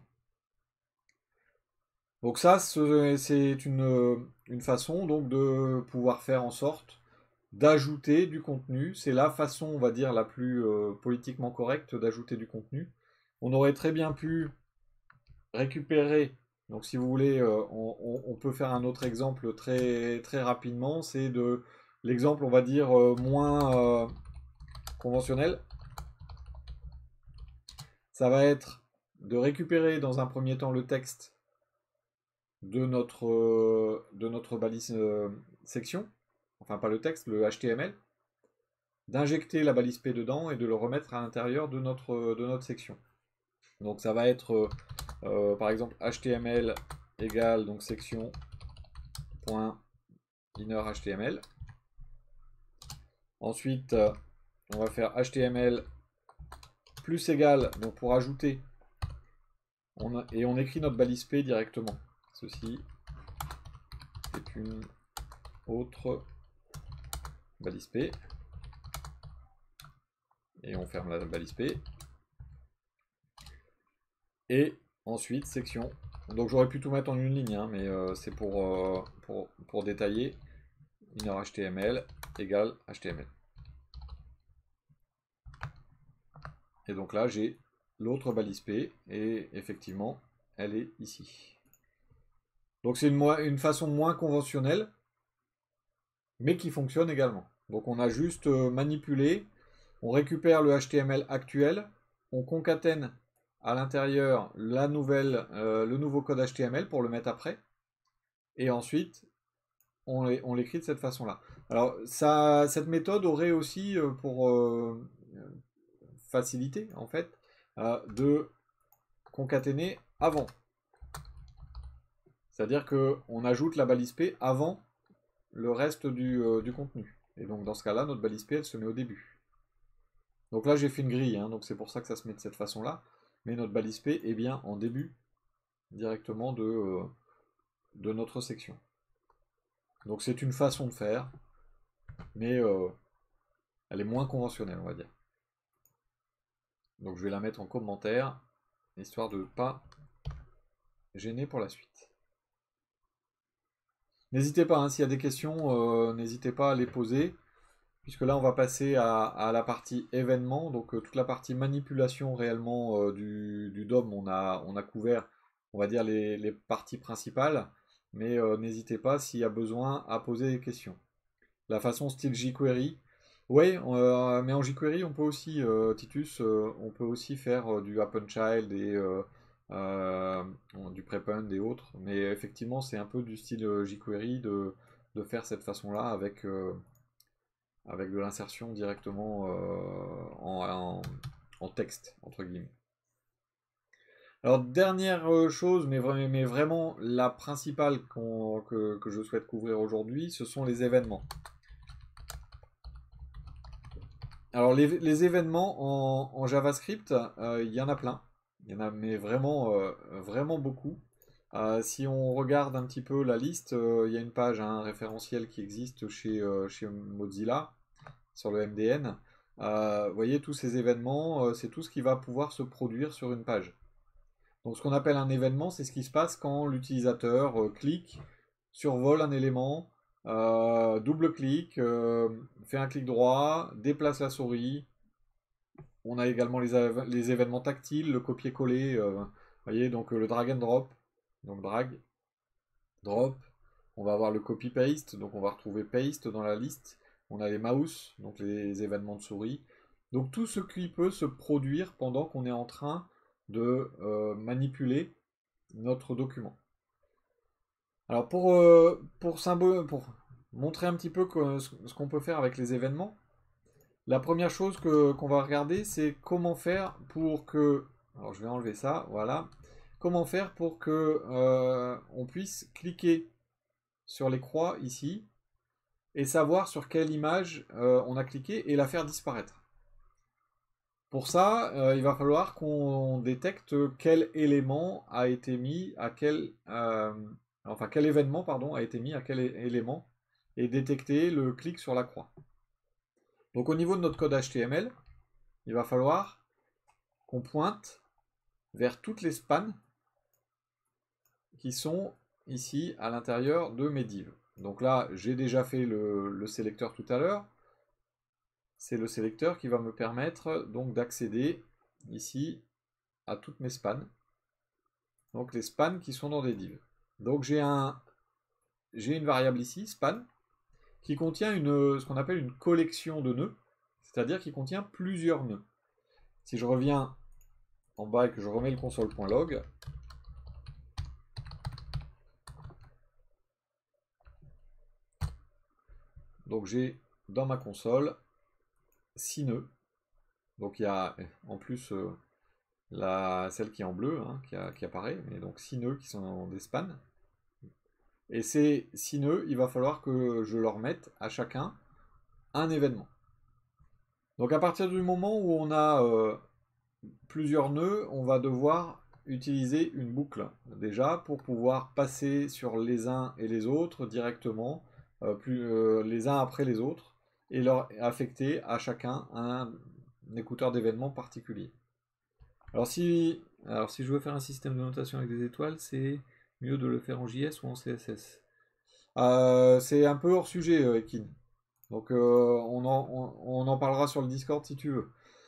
Donc ça, c'est une façon donc de pouvoir faire en sorte d'ajouter du contenu. C'est la façon, on va dire, la plus politiquement correcte d'ajouter du contenu. On aurait très bien pu récupérer. Donc si vous voulez, on peut faire un autre exemple très, très rapidement. C'est de l'exemple, on va dire, moins conventionnel. Ça va être de récupérer dans un premier temps le texte de notre balise section. Enfin pas le texte, le HTML. D'injecter la balise P dedans et de le remettre à l'intérieur de notre section. Donc ça va être par exemple HTML égale donc section point inner HTML. Ensuite on va faire HTML plus égal, donc pour ajouter, et on écrit notre balise P directement. Ceci est une autre balise P. Et on ferme la balise P. Et ensuite, section. Donc j'aurais pu tout mettre en une ligne, hein, mais c'est pour détailler. Inner HTML. égale HTML. Et donc là, j'ai l'autre balise P, et effectivement, elle est ici. Donc c'est une façon moins conventionnelle, mais qui fonctionne également. Donc on a juste manipulé, on récupère le HTML actuel, on concatène à l'intérieur le nouveau code HTML pour le mettre après, et ensuite on l'écrit de cette façon-là. Alors cette méthode aurait aussi pour facilité en fait de concaténer avant. C'est-à-dire qu'on ajoute la balise P avant le reste du contenu. Et donc dans ce cas-là, notre balise P, elle se met au début. Donc là, j'ai fait une grille, hein, donc c'est pour ça que ça se met de cette façon-là. Mais notre balise P est bien en début directement de notre section. Donc c'est une façon de faire, mais elle est moins conventionnelle, on va dire. Donc je vais la mettre en commentaire, histoire de ne pas gêner pour la suite. N'hésitez pas, hein, s'il y a des questions, n'hésitez pas à les poser, puisque là on va passer à la partie événement, donc toute la partie manipulation réellement du DOM, on a couvert, on va dire, les parties principales, mais n'hésitez pas s'il y a besoin à poser des questions. La façon style jQuery, ouais, mais en jQuery on peut aussi, Titus, on peut aussi faire du AppendChild et euh, du prepend et autres, mais effectivement c'est un peu du style jQuery de faire cette façon-là avec de l'insertion directement en texte, entre guillemets. Alors dernière chose, mais vraiment la principale que je souhaite couvrir aujourd'hui, ce sont les événements. Alors les événements en JavaScript, il y en a plein. Il y en a mais vraiment beaucoup. Si on regarde un petit peu la liste, il y a une page, hein, un référentiel qui existe chez Mozilla sur le MDN. Vous voyez tous ces événements, c'est tout ce qui va pouvoir se produire sur une page. Donc ce qu'on appelle un événement, c'est ce qui se passe quand l'utilisateur clique, survole un élément, double-clique, fait un clic droit, déplace la souris. On a également les événements tactiles, le copier-coller, voyez, donc le drag and drop, donc drag, drop. On va avoir le copy-paste, donc on va retrouver paste dans la liste. On a les mouse, donc les événements de souris. Donc tout ce qui peut se produire pendant qu'on est en train de manipuler notre document. Alors pour montrer un petit peu ce qu'on peut faire avec les événements, la première chose qu'on va regarder, c'est comment faire pour que... Alors je vais enlever ça, voilà. Comment faire pour que on puisse cliquer sur les croix ici et savoir sur quelle image on a cliqué et la faire disparaître. Pour ça, il va falloir qu'on détecte quel élément a été mis à quel événement pardon, a été mis à quel élément et détecter le clic sur la croix. Donc au niveau de notre code HTML, il va falloir qu'on pointe vers toutes les spans qui sont ici à l'intérieur de mes divs. Donc là, j'ai déjà fait le sélecteur tout à l'heure. C'est le sélecteur qui va me permettre donc d'accéder ici à toutes mes spans. Donc les spans qui sont dans des divs. Donc j'ai une variable ici, span, qui contient ce qu'on appelle une collection de nœuds, c'est-à-dire qui contient plusieurs nœuds. Si je reviens en bas et que je remets le console.log, donc j'ai dans ma console 6 nœuds. Donc il y a en plus celle qui est en bleu hein, qui apparaît, mais donc 6 nœuds qui sont des spans. Et ces 6 nœuds, il va falloir que je leur mette à chacun un événement. Donc à partir du moment où on a plusieurs nœuds, on va devoir utiliser une boucle déjà pour pouvoir passer sur les uns et les autres directement, les uns après les autres, et leur affecter à chacun un écouteur d'événements particulier. Alors si je veux faire un système de notation avec des étoiles, c'est mieux de le faire en JS ou en CSS. C'est un peu hors sujet, Ekin. Donc on en parlera sur le Discord si tu veux.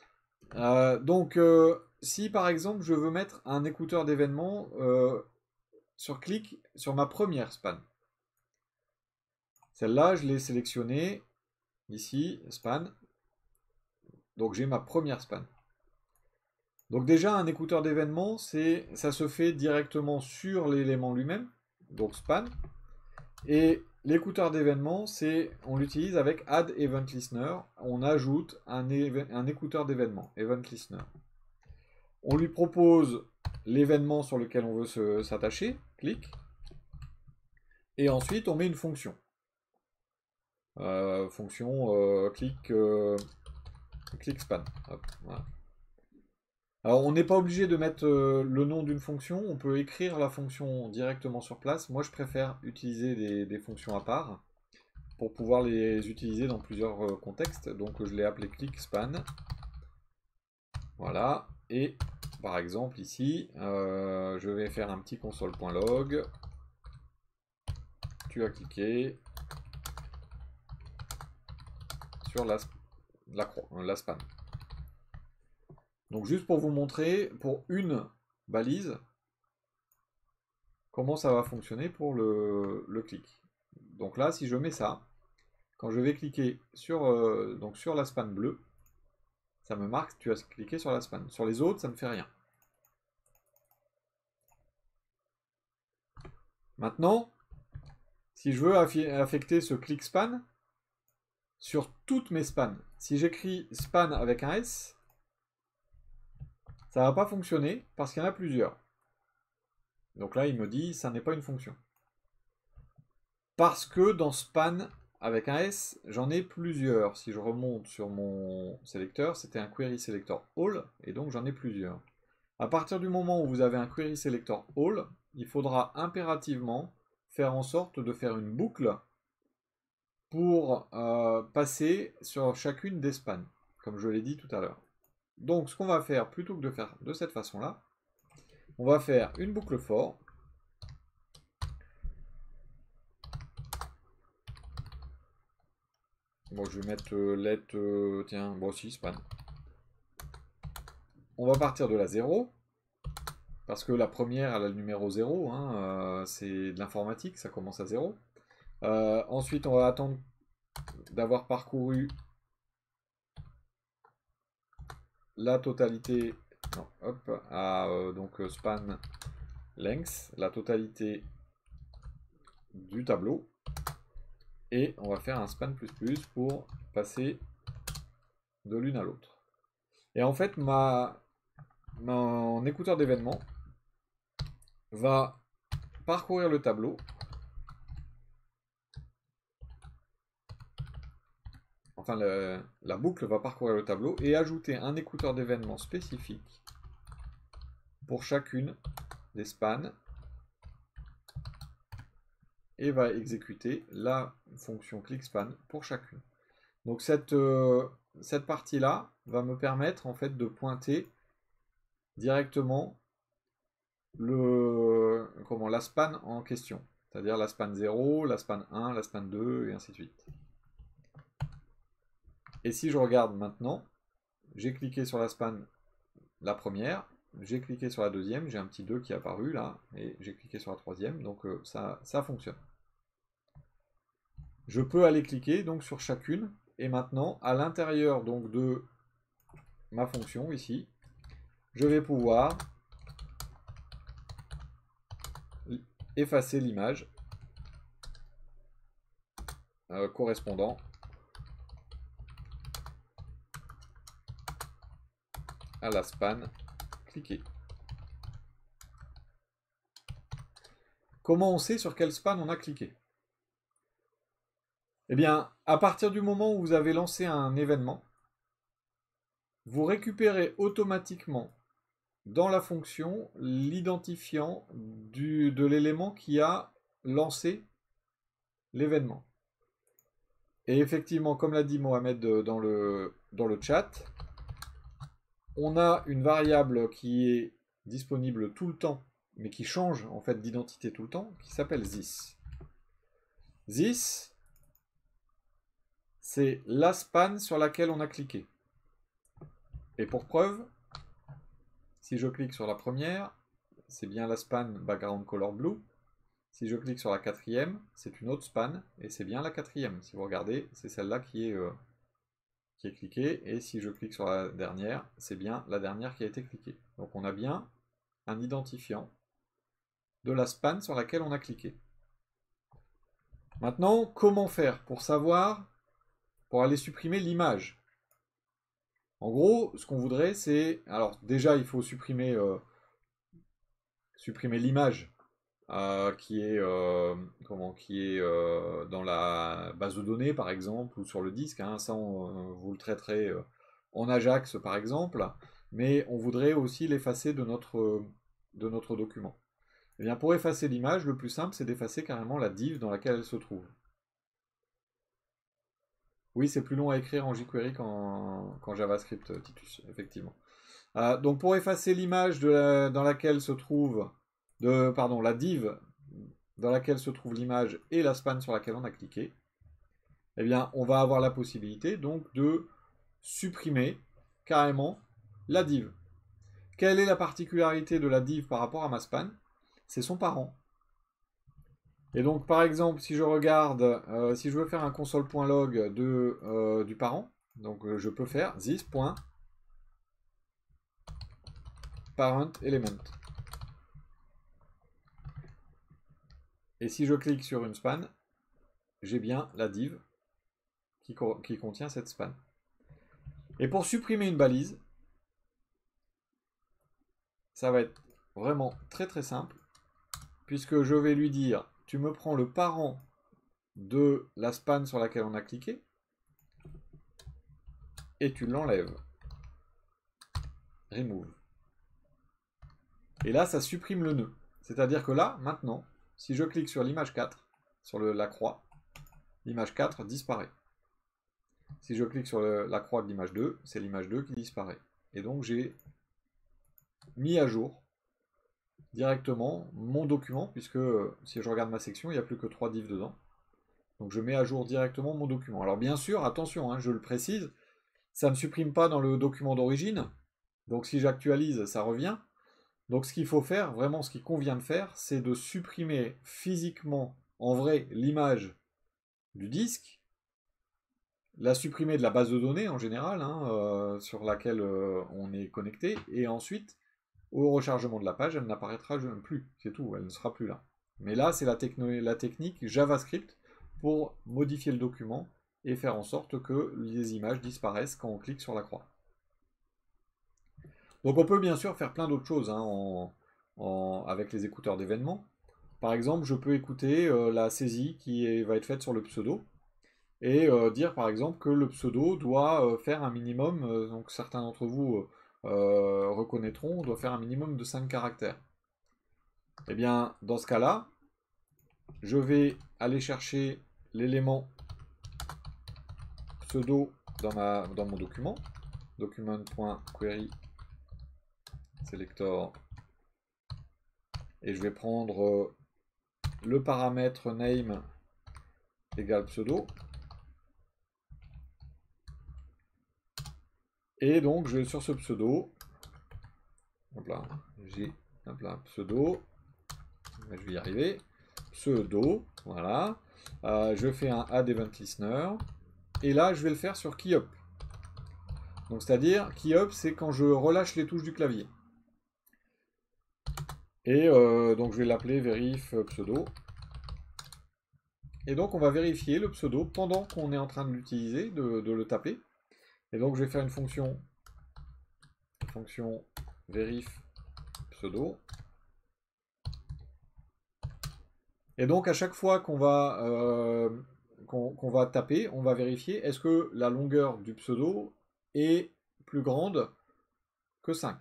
Si par exemple je veux mettre un écouteur d'événements sur clic sur ma première span. Celle-là, je l'ai sélectionnée ici, span. Donc j'ai ma première span. Donc déjà, un écouteur d'événements, ça se fait directement sur l'élément lui-même, donc span. Et l'écouteur d'événements, on l'utilise avec Add Event Listener. On ajoute un écouteur d'événements, Event Listener. On lui propose l'événement sur lequel on veut s'attacher, clic. Et ensuite, on met une fonction. Fonction clic span. Hop, voilà. Alors, on n'est pas obligé de mettre le nom d'une fonction, on peut écrire la fonction directement sur place. Moi, je préfère utiliser des fonctions à part pour pouvoir les utiliser dans plusieurs contextes. Donc, je l'ai appelé clickspan. Voilà. Et par exemple, ici, je vais faire un petit console.log. Tu as cliqué sur la span. Donc juste pour vous montrer, pour une balise, comment ça va fonctionner pour le clic. Donc là, si je mets ça, quand je vais cliquer sur la span bleue, ça me marque tu as cliqué sur la span. Sur les autres, ça ne fait rien. Maintenant, si je veux affecter ce click span sur toutes mes spans, si j'écris span avec un S, ça ne va pas fonctionner parce qu'il y en a plusieurs. Donc là, il me dit ça n'est pas une fonction. Parce que dans span avec un S, j'en ai plusieurs. Si je remonte sur mon sélecteur, c'était un query selector all, et donc j'en ai plusieurs. À partir du moment où vous avez un query selector all, il faudra impérativement faire en sorte de faire une boucle pour passer sur chacune des spans, comme je l'ai dit tout à l'heure. Donc ce qu'on va faire, plutôt que de faire de cette façon-là, on va faire une boucle for. Bon, je vais mettre let, tiens, bon si, span. On va partir de la 0, parce que la première, elle a le numéro 0, hein, c'est de l'informatique, ça commence à 0. Ensuite, on va attendre d'avoir parcouru la totalité, non, hop, donc span length, la totalité du tableau. Et on va faire un span plus plus pour passer de l'une à l'autre. Et en fait, mon écouteur d'événements va parcourir le tableau. Enfin, la boucle va parcourir le tableau et ajouter un écouteur d'événements spécifique pour chacune des spans et va exécuter la fonction clickspan pour chacune. Donc cette partie-là va me permettre en fait de pointer directement la span en question, c'est-à-dire la span 0, la span 1, la span 2 et ainsi de suite. Et si je regarde maintenant, j'ai cliqué sur la span la première, j'ai cliqué sur la deuxième, j'ai un petit 2 qui est apparu là, et j'ai cliqué sur la troisième, donc ça fonctionne. Je peux aller cliquer donc sur chacune, et maintenant, à l'intérieur donc de ma fonction ici, je vais pouvoir effacer l'image correspondant à la span cliquée. Comment on sait sur quelle span on a cliqué? Eh bien, à partir du moment où vous avez lancé un événement, vous récupérez automatiquement dans la fonction l'identifiant de l'élément qui a lancé l'événement. Et effectivement, comme l'a dit Mohamed dans le chat, on a une variable qui est disponible tout le temps, mais qui change en fait d'identité tout le temps, qui s'appelle this. This, c'est la span sur laquelle on a cliqué. Et pour preuve, si je clique sur la première, c'est bien la span background color blue. Si je clique sur la quatrième, c'est une autre span, et c'est bien la quatrième. Si vous regardez, c'est celle-là qui est cliquée, et si je clique sur la dernière, c'est bien la dernière qui a été cliquée. Donc on a bien un identifiant de la span sur laquelle on a cliqué. Maintenant, comment faire pour savoir, pour aller supprimer l'image? En gros, ce qu'on voudrait, c'est... Alors déjà, il faut supprimer l'image qui est dans la base de données, par exemple, ou sur le disque. Hein. Ça, vous le traiterez en Ajax, par exemple. Mais on voudrait aussi l'effacer de notre document. Et bien, pour effacer l'image, le plus simple, c'est d'effacer carrément la div dans laquelle elle se trouve. Oui, c'est plus long à écrire en jQuery qu'en JavaScript, Titus, effectivement. Donc pour effacer l'image dans laquelle se trouve, la div dans laquelle se trouve l'image et la span sur laquelle on a cliqué, eh bien on va avoir la possibilité donc de supprimer carrément la div. Quelle est la particularité de la div par rapport à ma span? C'est son parent. Et donc, par exemple, si je regarde, si je veux faire un console.log du parent, donc je peux faire this.parent element. Et si je clique sur une span, j'ai bien la div qui contient cette span. Et pour supprimer une balise, ça va être vraiment très très simple, puisque je vais lui dire, tu me prends le parent de la span sur laquelle on a cliqué, et tu l'enlèves. Remove. Et là, ça supprime le nœud. C'est-à-dire que là, maintenant, si je clique sur l'image 4, sur la croix, l'image 4 disparaît. Si je clique sur la croix de l'image 2, c'est l'image 2 qui disparaît. Et donc j'ai mis à jour directement mon document, puisque si je regarde ma section, il n'y a plus que 3 divs dedans. Donc je mets à jour directement mon document. Alors bien sûr, attention, hein, je le précise, ça ne supprime pas dans le document d'origine. Donc si j'actualise, ça revient. Donc ce qu'il faut faire, vraiment ce qu'il convient de faire, c'est de supprimer physiquement, en vrai, l'image du disque, la supprimer de la base de données en général, hein, sur laquelle on est connecté, et ensuite, au rechargement de la page, elle n'apparaîtra plus, c'est tout, elle ne sera plus là. Mais là, c'est la technique JavaScript pour modifier le document et faire en sorte que les images disparaissent quand on clique sur la croix. Donc on peut bien sûr faire plein d'autres choses hein, avec les écouteurs d'événements. Par exemple, je peux écouter la saisie qui va être faite sur le pseudo et dire par exemple que le pseudo doit faire un minimum, donc certains d'entre vous reconnaîtront, doit faire un minimum de 5 caractères. Et bien dans ce cas-là, je vais aller chercher l'élément pseudo dans mon document, document.query selector, et je vais prendre le paramètre name égale pseudo. Et donc, je vais sur ce pseudo. Hop là, j'ai pseudo. Je vais y arriver. Pseudo, voilà. Je fais un add event listener. Et là, je vais le faire sur keyup. Donc, c'est-à-dire, keyup, c'est quand je relâche les touches du clavier. Et donc, je vais l'appeler verif pseudo. Et donc, on va vérifier le pseudo pendant qu'on est en train de l'utiliser, de le taper. Et donc, je vais faire une fonction verif pseudo. Et donc, à chaque fois qu'on va taper, on va vérifier est-ce que la longueur du pseudo est plus grande que 5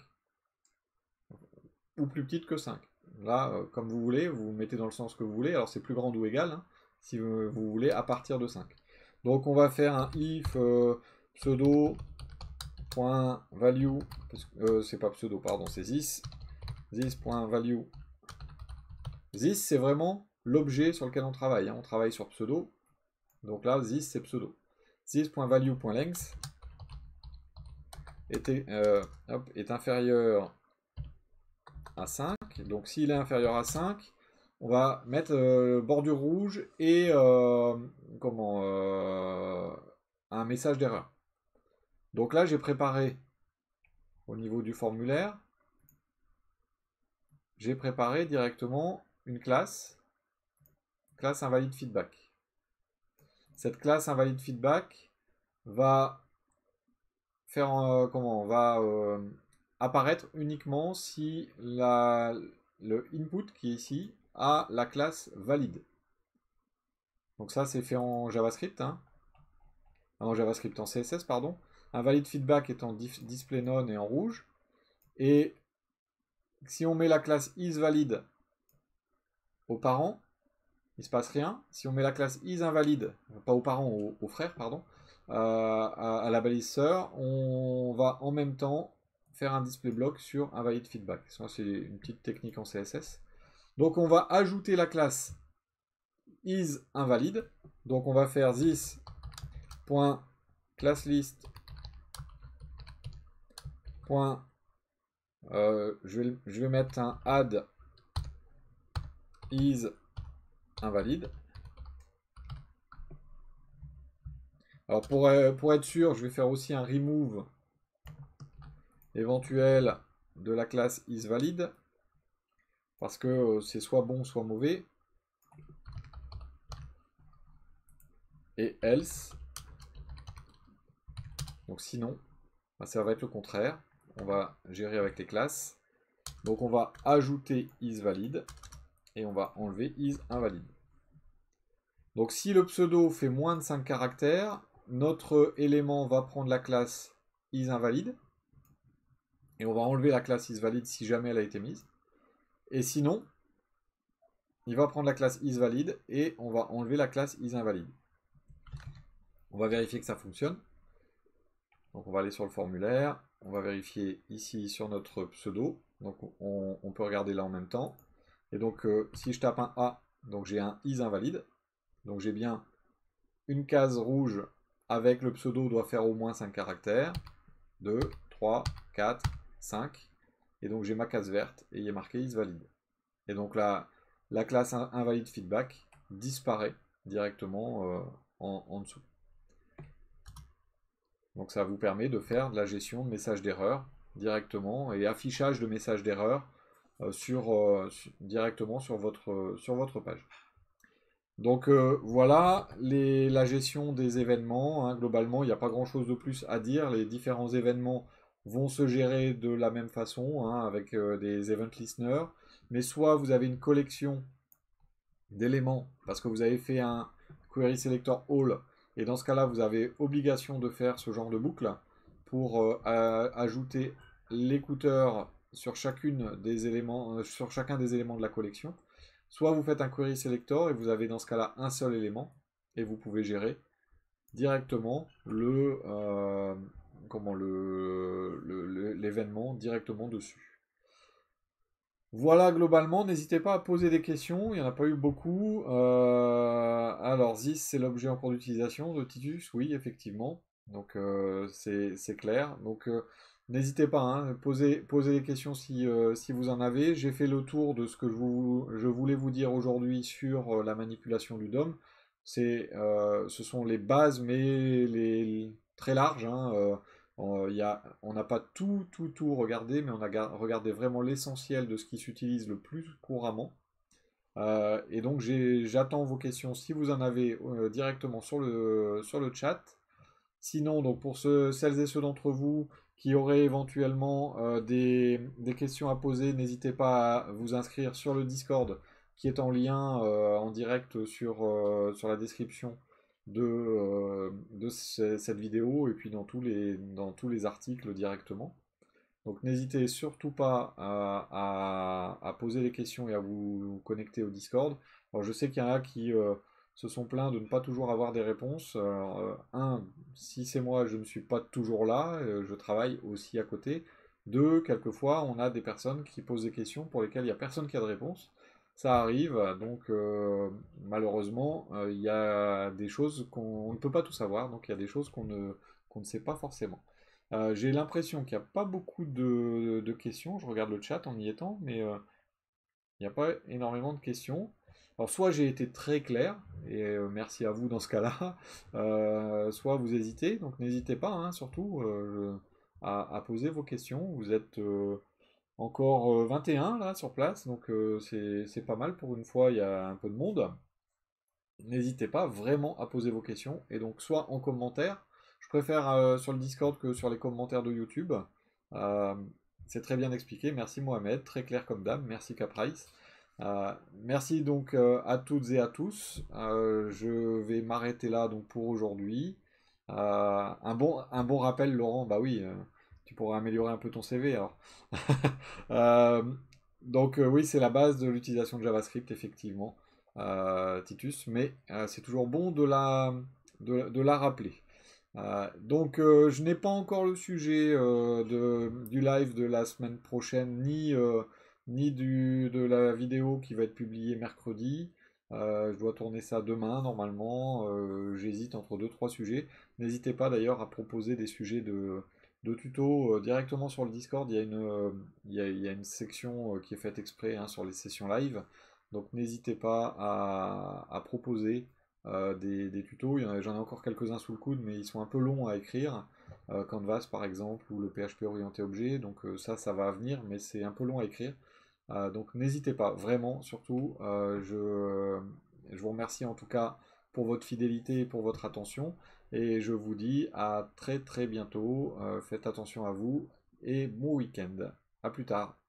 ou plus petite que 5. Là, comme vous voulez, vous mettez dans le sens que vous voulez. Alors, c'est plus grande ou égale, hein, si vous voulez, à partir de 5. Donc, on va faire un if pseudo.value, c'est pas pseudo, pardon, c'est this.value. This, c'est vraiment l'objet sur lequel on travaille. Hein. On travaille sur pseudo. Donc là, this, c'est pseudo. this.value.length est inférieur à 5. Donc s'il est inférieur à 5, on va mettre bordure rouge et un message d'erreur. Donc là, j'ai préparé au niveau du formulaire, j'ai préparé directement une classe invalide feedback. Cette classe invalide feedback va faire apparaître uniquement si le input qui est ici a la classe valide. Donc ça c'est fait en JavaScript, hein. En JavaScript, en CSS pardon. Un valid feedback est en display none et en rouge. Et si on met la classe isValid aux parents, il ne se passe rien. Si on met la classe isInvalid, pas aux parents, aux frères, pardon, à la balise sœur, on va en même temps faire un display block sur un valid feedback. Ça, c'est une petite technique en CSS. Donc on va ajouter la classe isInvalid. Donc on va faire this.classlist. Je vais mettre un add is invalide. Alors pour être sûr, je vais faire aussi un remove éventuel de la classe isValid parce que c'est soit bon soit mauvais. Et else. Donc sinon, ça va être le contraire. On va gérer avec les classes. Donc on va ajouter isValid et on va enlever isInvalid. Donc si le pseudo fait moins de 5 caractères, notre élément va prendre la classe isInvalid et on va enlever la classe isValid si jamais elle a été mise. Et sinon, il va prendre la classe isValid et on va enlever la classe isInvalid. On va vérifier que ça fonctionne. Donc on va aller sur le formulaire, on va vérifier ici sur notre pseudo. Donc on peut regarder là en même temps. Et donc si je tape un A, donc j'ai un isInvalid. Donc j'ai bien une case rouge avec le pseudo doit faire au moins 5 caractères. 2, 3, 4, 5. Et donc j'ai ma case verte et il est marqué isValid. Et donc la classe invalid feedback disparaît directement en dessous. Donc ça vous permet de faire de la gestion de messages d'erreur directement et affichage de messages d'erreur directement sur votre page. Donc voilà la gestion des événements, hein. Globalement, il n'y a pas grand chose de plus à dire. Les différents événements vont se gérer de la même façon, hein, avec des event listeners. Mais soit vous avez une collection d'éléments parce que vous avez fait un query selector all. Et dans ce cas-là, vous avez obligation de faire ce genre de boucle pour ajouter l'écouteur sur chacun des éléments de la collection. Soit vous faites un query selector et vous avez dans ce cas-là un seul élément et vous pouvez gérer directement l'événement directement dessus. Voilà globalement, n'hésitez pas à poser des questions, il n'y en a pas eu beaucoup. Alors Zis, c'est l'objet en cours d'utilisation de Titus, oui effectivement, donc c'est clair. Donc n'hésitez pas, hein, posez des questions si vous en avez. J'ai fait le tour de ce que je voulais vous dire aujourd'hui sur la manipulation du DOM. Ce sont les bases, mais très larges, hein. On n'a pas tout regardé, mais on a regardé vraiment l'essentiel de ce qui s'utilise le plus couramment. Et donc j'attends vos questions si vous en avez directement sur le chat. Sinon, donc pour celles et ceux d'entre vous qui auraient éventuellement des questions à poser, n'hésitez pas à vous inscrire sur le Discord qui est en lien en direct sur la description de cette vidéo et puis dans tous les articles directement. Donc n'hésitez surtout pas à poser des questions et à vous connecter au Discord. Alors je sais qu'il y en a qui se sont plaints de ne pas toujours avoir des réponses. Si c'est moi, je ne suis pas toujours là, je travaille aussi à côté. Deux, quelquefois, on a des personnes qui posent des questions pour lesquelles il n'y a personne qui a de réponse. ça arrive, donc malheureusement, il y a des choses qu'on on ne peut pas tout savoir, donc il y a des choses qu'on ne sait pas forcément. J'ai l'impression qu'il n'y a pas beaucoup de questions, je regarde le chat en y étant, mais il n'y a pas énormément de questions. Alors soit j'ai été très clair, et merci à vous dans ce cas-là, soit vous hésitez, donc n'hésitez pas, hein, surtout à poser vos questions. Vous êtes encore 21 là sur place, donc c'est pas mal pour une fois, il y a un peu de monde. N'hésitez pas vraiment à poser vos questions, et donc soit en commentaire, je préfère sur le Discord que sur les commentaires de YouTube. Euh, c'est très bien expliqué, merci Mohamed, très clair comme dame, merci Caprice. Merci donc à toutes et à tous. Je vais m'arrêter là donc pour aujourd'hui. Un bon rappel, Laurent. Bah oui, tu pourras améliorer un peu ton CV alors. Euh, donc oui, c'est la base de l'utilisation de JavaScript effectivement, Titus, mais c'est toujours bon de la rappeler. Donc je n'ai pas encore le sujet du live de la semaine prochaine, ni de la vidéo qui va être publiée mercredi. Je dois tourner ça demain normalement. J'hésite entre deux trois sujets. N'hésitez pas d'ailleurs à proposer des sujets de tuto directement sur le Discord. Il y a une section qui est faite exprès hein, sur les sessions live. Donc n'hésitez pas à proposer des tutos. J'en ai encore quelques-uns sous le coude, mais ils sont un peu longs à écrire. Canvas par exemple, ou le PHP orienté objet. Donc ça va venir, mais c'est un peu long à écrire. Donc n'hésitez pas, vraiment, surtout. Je vous remercie en tout cas pour votre fidélité et pour votre attention. Et je vous dis à très très bientôt. Faites attention à vous et bon week-end. À plus tard.